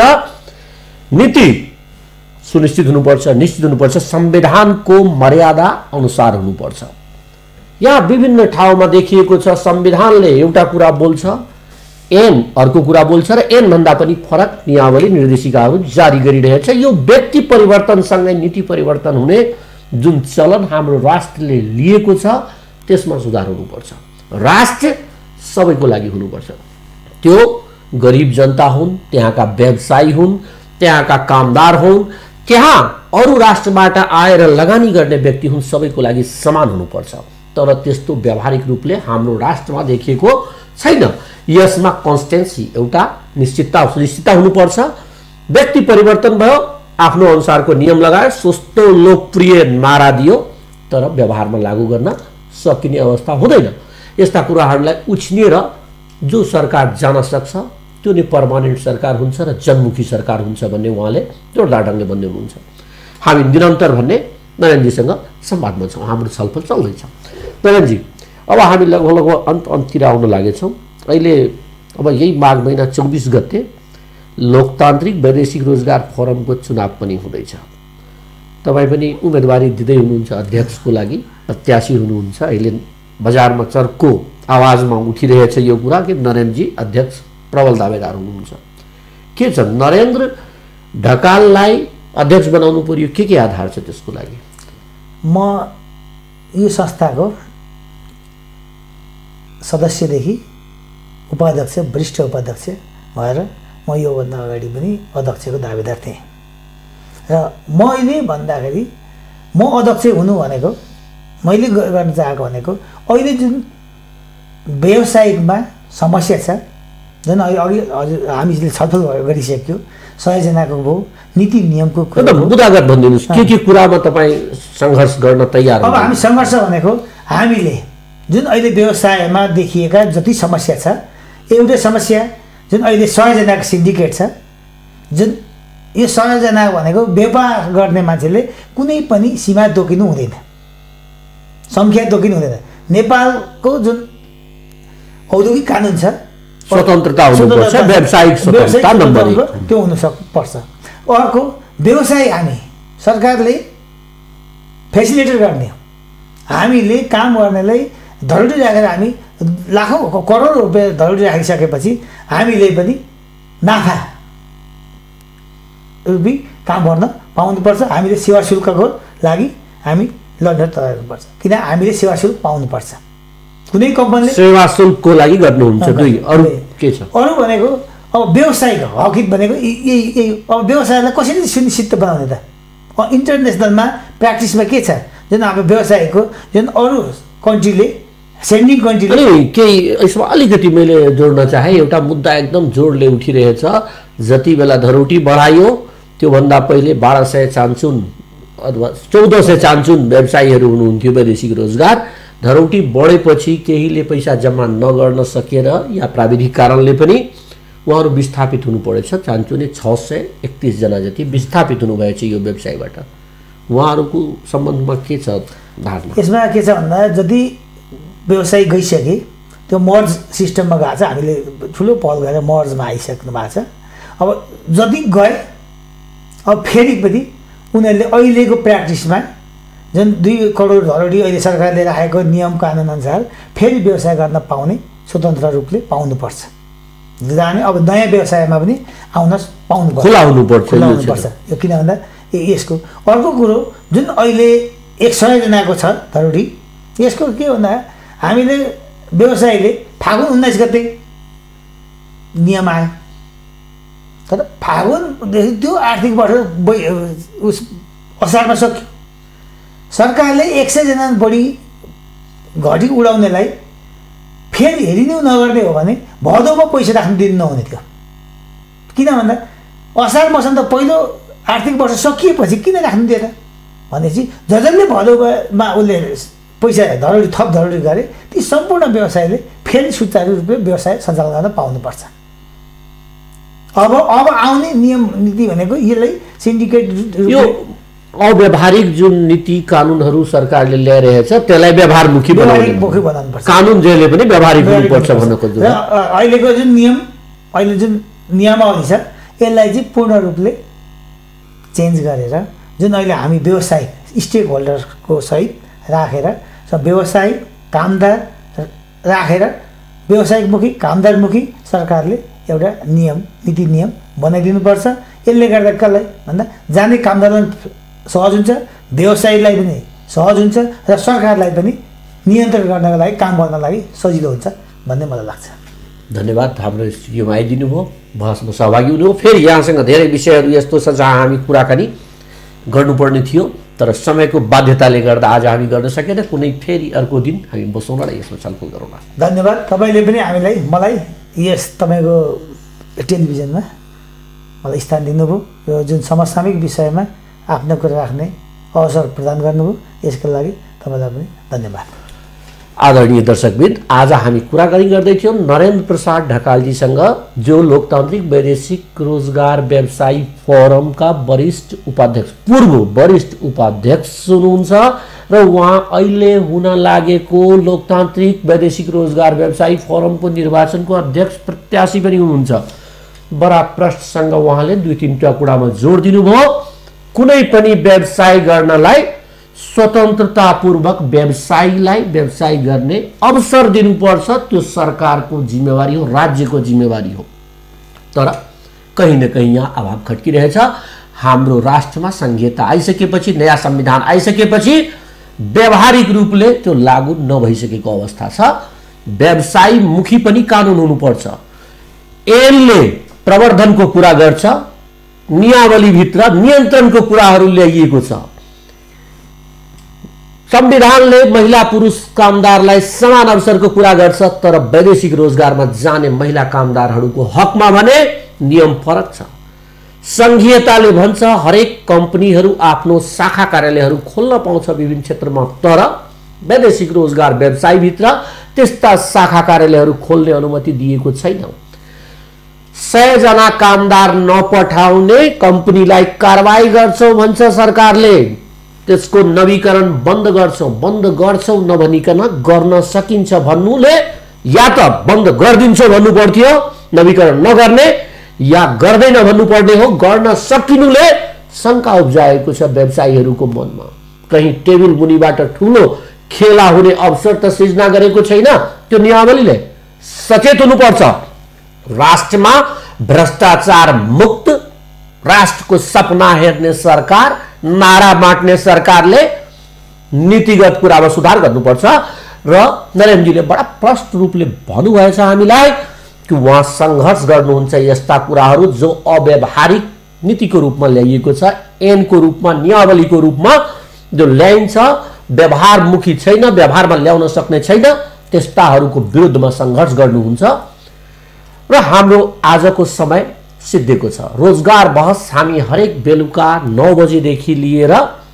नीति सुनिश्चित हुनुपर्छ, निश्चित हुनुपर्छ, संविधानको मर्यादा अनुसार हुनुपर्छ। यहाँ विभिन्न ठाउँमा देखिएको छ संविधानले एउटा कुरा बोल्छ, एन अर्को कुरा बोल्छ र एन भन्दा पनि फरक नियमावली निर्देशिकाहरू जारी गरिरहेछ। यो व्यक्ति परिवर्तनसँगै नीति परिवर्तन हुने जुन चलन हाम्रो राष्ट्रले लिएको छ त्यसमा सुधार हुनुपर्छ। राष्ट्र सबैको लागि हुनुपर्छ। त्यो गरिब जनता हुन्, त्यहाँका व्यवसायी हुन्, त्यहाँका कामदार हुन्, त्यहाँ अरू राष्ट्रबाट आएर लगानी गर्ने व्यक्ति हुन्, सबैको लागि समान हुनुपर्छ। तर त्यस्तो व्यावहारिक रूपले हाम्रो राष्ट्रमा देखिएको छैन। यसमा कन्स्टेन्सी एउटा निश्चितता सुनिश्चितता हुनुपर्छ। व्यक्ति परिवर्तन भयो, आफ्नो अनुसारको नियम लगायो, सस्तो लोकप्रिय नारा दियो, तर व्यवहारमा लागू गर्न सकिने अवस्था हुँदैन। यस्ता कुराहरूलाई उछिनेर जो सरकार जान सक्छ त्यो नै पर्मानेन्ट सरकार हुन्छ र जनमुखी सरकार हुन्छ भन्ने उहाँले जोडदार ढङ्गले भन्दै हुनुहुन्छ। हामी निरन्तर भन्ने नरेन्द्रजीसँग संवादमा छौँ, हाम्रो छलफल चल्दैछ। नरेन्द्रजी, अब हामी लगभग लगभग अन्त अन्तिर आउन लागेछौँ। अहिले अब यही माघ महिना चौबिस गते लोकतान्त्रिक वैदेशिक रोजगार फोरमको चुनाव पनि हुँदैछ। तपाईँ पनि उम्मेदवारी दिँदै हुनुहुन्छ, अध्यक्षको लागि प्रत्याशी हुनुहुन्छ। अहिले बजारमा चर्को आवाजमा उठिरहेछ यो कुरा कि नरेन्द्रजी अध्यक्ष प्रबल दावेदार हुनुहुन्छ। के छ नरेन्द्र ढकाललाई अध्यक्ष बनाउनु पर्यो, के के आधार छ त्यसको लागि? म यो संस्थाको सदस्यदेखि उपाध्यक्ष, वरिष्ठ उपाध्यक्ष भएर म योभन्दा अगाडि पनि अध्यक्षको दावेदार थिएँ र मैले भन्दाखेरि म अध्यक्ष हुनु भनेको मैले गर्न चाहेको भनेको अहिले जुन व्यावसायिकमा समस्या छ, जुन अघि हजुर हामीले छलफल गरिसक्यो, सयजनाको भयो नीति नियमको मुद्दागत भनिदिनुहोस् के के कुरामा तपाईँ सङ्घर्ष गर्न तयार? अब हामी सङ्घर्ष भनेको हामीले जुन अहिले व्यवसायमा देखिएका जति समस्या छ, एउटै समस्या जुन अहिले सयजनाको सिन्डिकेट छ, जुन यो सयजना भनेको व्यापार गर्ने मान्छेले कुनै पनि सीमा तोकिनु हुँदैन, सङ्ख्या तोकिनु हुँदैन। नेपालको जुन औद्योगिक कानुन छ स्वतन्त्रता हुनुपर्छ, व्यावसायिक स्वतन्त्रता नम्बर एक त्यो हुन सक्नुपर्छ। अर्को व्यवसाय हामी सरकारले फेसिलिटेट गर्ने हो। हामीले काम गर्नेलाई धरोडी राखेर हामी लाखौँ करोड रुपियाँ धरोडी राखिसकेपछि हामीले पनि नाफा रूपी काम गर्न पाउनुपर्छ। हामीले सेवा शुल्कको लागि हामी लड्न तयार हुनुपर्छ, किन हामीले सेवा शुल्क पाउनुपर्छ। कुनै कम्पनीले सेवा शुल्कको लागि गर्नुहुन्छ। दुई अरू के छ? अरू भनेको अब व्यवसायिक हकित भनेको यही अब व्यवसायलाई कसरी सुनिश्चित बनाउने त? इन्टरनेसनलमा प्र्याक्टिसमा के छ जुन अब व्यवसायको जुन अरू कन्ट्रीले सेन्डिङ कन्ट्रीले अनि केही यसमा अलिकति मैले जोड्न चाहे। एउटा मुद्दा एकदम जोडले उठिरहेछ। जति बेला धरोटी बढायो त्योभन्दा पहिले बाह्र सय चान्चुन अथवा चौध सय चान्चुन व्यवसायीहरू हुनुहुन्थ्यो वैदेशिक रोजगार। धरोटी बढेपछि केहीले पैसा जम्मा नगर्न सकेर या प्राविधिक कारणले पनि उहाँहरू विस्थापित हुनु परेछ। चान्चुने छ सय एकतिसजना जति विस्थापित हुनुभएछ यो व्यवसायबाट। उहाँहरूको सम्बन्धमा के छ धारणा? यसमा के छ भन्दा यदि व्यवसाय गइसके त्यो मर्ज सिस्टममा गएको छ, हामीले ठुलो पहल गरेर मर्जमा आइसक्नु भएको छ। अब जति गए अब फेरि पनि उनीहरूले अहिलेको प्र्याक्टिसमा जुन दुई करोड धरोडी अहिले सरकारले राखेको नियम कानुन अनुसार फेरि व्यवसाय गर्न पाउने स्वतन्त्र रूपले पाउनुपर्छ। जाने अब नयाँ व्यवसायमा पनि आउन पाउनुपर्छ, खुला हुनुपर्छ हुनुपर्छ यो। किन भन्दा यसको अर्को कुरो जुन अहिले एक सयजनाको छ धरोडी, यसको के भन्दा हामीले व्यवसायले फागुन उन्नाइस गते नियम आयो, तर फागुनदेखि त्यो आर्थिक वर्ष उस असारमा सक्यो। सरकारले एक सयजना बढी घटी उडाउनेलाई फेरि हेरिनु नगर्ने हो भने भदौमा पैसा राख्नु दिनु नहुने थियो। किन भन्दा असार मसँग त पहिलो आर्थिक वर्ष सकिएपछि किन राख्नु दिएन भनेपछि जसले भदौमा उसले पैसा धरोडी थप धरोडी गरे ती सम्पूर्ण व्यवसायले फेरि सुचारू रूपले व्यवसाय सञ्चालन गर्न पाउनुपर्छ। अब अब आउने नियम नीति भनेको यसलाई सिन्डिकेट यो अव्यावहारिक जुन नीति कानुनहरू सरकारले ल्याइरहेछ त्यसलाई व्यवहारमुखी बनाउनुपर्छ। कानुन जहिले पनि व्यवहारिक हुनुपर्छ भन्न खोज्छु। र अहिलेको जुन नियम अहिले जुन नियमावली छ यसलाई चाहिँ पूर्ण रूपले चेन्ज गरेर जुन अहिले हामी व्यवसाय स्टेक होल्डरको सहित राखेर व्यवसाय कामदार राखेर व्यवसायिकमुखी कामदारमुखी सरकारले एउटा नियम नीति नियम बनाइदिनुपर्छ। यसले गर्दा कसलाई भन्दा जाने कामदारलाई सहज हुन्छ, व्यवसायीलाई पनि सहज हुन्छ र सरकारलाई पनि नियन्त्रण गर्नको लागि काम गर्नको लागि सजिलो हुन्छ भन्ने मलाई लाग्छ। धन्यवाद। हाम्रो स्टुडियोमा आइदिनु भयो, बहसमा सहभागी हुनुभयो। फेरि यहाँसँग धेरै विषयहरू यस्तो छ जहाँ हामी कुराकानी गर्नुपर्ने थियो तर समयको बाध्यताले गर्दा आज हामी गर्न सकेन। कुनै फेरि अर्को दिन हामी बसौँला र यसमा छलफल गरौँला। धन्यवाद। तपाईँले पनि हामीलाई मलाई यस तपाईँको टेलिभिजनमा मलाई स्थान दिनुभयो, यो जुन समसामयिक विषयमा आफ्नो कुरा राख्ने अवसर प्रदान गर्नुभयो, यसको लागि तपाईँलाई पनि धन्यवाद। आदरणीय दर्शकवृन्द, आज हामी कुराकानी गर्दैथ्यौँ नरेन्द्र प्रसाद ढकालजीसँग, जो लोकतान्त्रिक वैदेशिक रोजगार व्यवसायी फोरमका वरिष्ठ उपाध्यक्ष पूर्व वरिष्ठ उपाध्यक्ष हुनुहुन्छ र उहाँ अहिले हुन लागेको लोकतान्त्रिक वैदेशिक रोजगार व्यवसायी फोरमको निर्वाचनको अध्यक्ष प्रत्याशी पनि हुनुहुन्छ। बडा प्रश्नसँग उहाँले दुई तीनवटा कुरामा जोड दिनुभयो। कुनै पनि व्यवसाय गर्नलाई स्वतन्त्रतापूर्वक व्यवसायीलाई व्यवसाय गर्ने अवसर दिनुपर्छ, त्यो सरकारको जिम्मेवारी हो, राज्यको जिम्मेवारी हो। तर कहीँ न कहीँ यहाँ अभाव खड्किरहेछ। हाम्रो राष्ट्रमा संहिता आइसकेपछि, नयाँ संविधान आइसकेपछि व्यावहारिक रूपले त्यो लागू नभइसकेको अवस्था छ। व्यवसायीमुखी पनि कानुन हुनुपर्छ। यसले प्रवर्धनको कुरा गर्छ, नियमावलीभित्र नियन्त्रणको कुराहरू ल्याइएको छ। संविधानले महिला पुरुष कामदारलाई समान अवसरको कुरा गर्छ, तर वैदेशिक रोजगारमा जाने महिला कामदारहरूको हकमा भने नियम फरक छ। संघीयताले भन्छ हरेक कम्पनीहरू आफ्नो शाखा कार्यालयहरू खोल्न पाउँछ विभिन्न क्षेत्रमा, तर वैदेशिक रोजगार व्यवसायभित्र त्यस्ता शाखा कार्यालयहरू खोल्ने अनुमति दिएको छैन। सय जना कामदार नपठाउने कम्पनीलाई कारबाही गर्छौं भन्छ सरकारले, त्यसको नवीकरण बन्द गर्छौं बन्द गर्छौं नभनिकन गर्न सकिन्छ भन्नुले या त बन्द गरिदिन्छौ भन्नु पर्थ्यो नवीकरण नगर्ने, या गर्दैन भन्नुपर्ने हो। गर्न सकिनुले शङ्का उब्जाएको छ व्यवसायीहरूको मनमा। कहीँ टेबल मुनिबाट ठुलो खेला हुने अवसर त सृजना गरेको छैन त्यो नियमावलीले। सचेत हुनुपर्छ। राष्ट्रमा भ्रष्टाचार मुक्त राष्ट्रको सपना हेर्ने सरकार, नारा बाँट्ने सरकारले नीतिगत कुरामा सुधार गर्नुपर्छ। र नरेन्द्रजीले बडा प्रष्ट रूपले भन्नुभएछ हामीलाई कि उहाँ सङ्घर्ष गर्नुहुन्छ यस्ता कुराहरू जो अव्यावहारिक नीतिको रूपमा ल्याइएको छ, ऐनको रूपमा, नियमावलीको रूपमा जो ल्याइन्छ, व्यवहारमुखी छैन, व्यवहारमा ल्याउन सक्ने छैन, त्यस्ताहरूको विरुद्धमा सङ्घर्ष गर्नुहुन्छ। र हाम्रो आजको समय सिद्धिएको छ। रोजगार बहस हामी हरेक बेलुका नौ बजेदेखि लिएर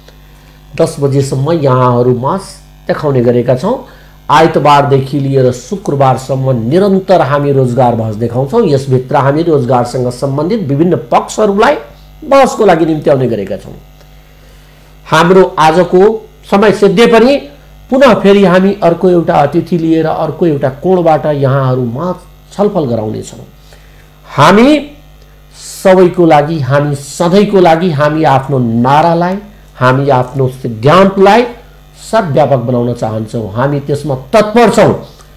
दस बजेसम्म यहाँहरूमा देखाउने गरेका छौँ। आइतबारदेखि लिएर शुक्रबारसम्म निरन्तर हामी रोजगार बहस देखाउँछौँ। यसभित्र हामी रोजगारसँग सम्बन्धित विभिन्न पक्षहरूलाई बहसको लागि निम्ति आउने गरेका छौँ। हाम्रो आजको समय सिद्धे पनि पुनः फेरि हामी अर्को एउटा अतिथि लिएर अर्को एउटा कोणबाट यहाँहरूमा छलफल गराउनेछौँ। हामी सबैको लागि, हामी सधैँको लागि हामी आफ्नो नारालाई, हामी आफ्नो सिद्धान्तलाई सर्वव्यापक बनाउन चाहन्छौँ। हामी त्यसमा तत्पर छौँ।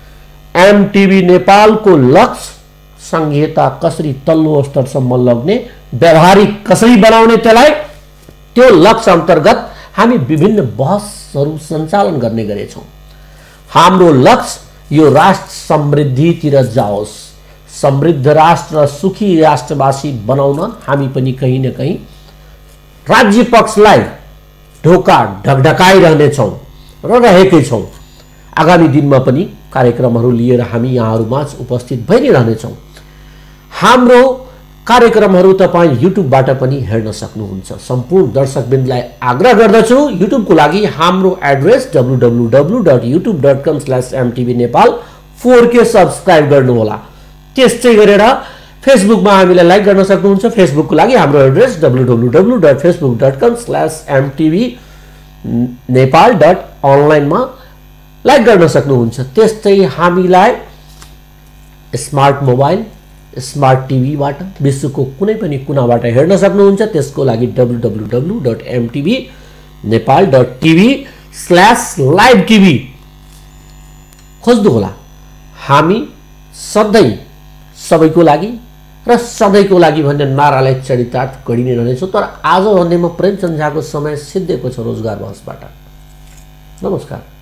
एमटिभी नेपालको लक्ष्य संहिता कसरी तल्लो स्तरसम्म लग्ने, व्यावहारिक कसरी बनाउने, त्यसलाई त्यो लक्ष्य अन्तर्गत हामी विभिन्न बहसहरू सञ्चालन गर्ने गरेछौँ। हाम्रो लक्ष्य यो राष्ट्र समृद्धितिर जाओस्। समृद्ध राष्ट्र, सुखी राष्ट्रवासी बनाउन हामी पनि कहीँ न कहीँ राज्य पक्षलाई ढोका ढकढकाइरहनेछौँ र रहेकै छौँ। आगामी दिनमा पनि कार्यक्रमहरू लिएर हामी यहाँहरूमा उपस्थित भइ नै रहनेछौँ। हाम्रो कार्यक्रमहरू तपाईँ युट्युबबाट पनि हेर्न सक्नुहुन्छ। सम्पूर्ण दर्शकवृन्दलाई आग्रह गर्दछु, युट्युबको लागि हाम्रो address W W W dot YouTube dot com slash MTV Nepal four K subscribe गर्नुहोला। त्यस्तै गरेर फेसबुकमा हामीलाई लाइक गर्न सक्नुहुन्छ। फेसबुकको लागि हाम्रो address W W W dot Facebook dot com slash MTV Nepal dot अनलाइनमा लाइक गर्न सक्नुहुन्छ। त्यस्तै हामीलाई स्मार्ट मोबाइल, स्मार्ट टिभीबाट विश्वको कुनै पनि कुनाबाट हेर्न सक्नुहुन्छ। त्यसको लागि W W W dot MTV Nepal dot TV slash live TV खोज्नुहोला। हामी सधैँ सबैको लागि र सधैँको लागि भन्ने नारालाई चरितार्थ गरि नै रहनेछौँ। तर आज भन्नेमा प्रेमचन्द्र झाको समय सिद्धिएको छ रोजगार बहसबाट। नमस्कार।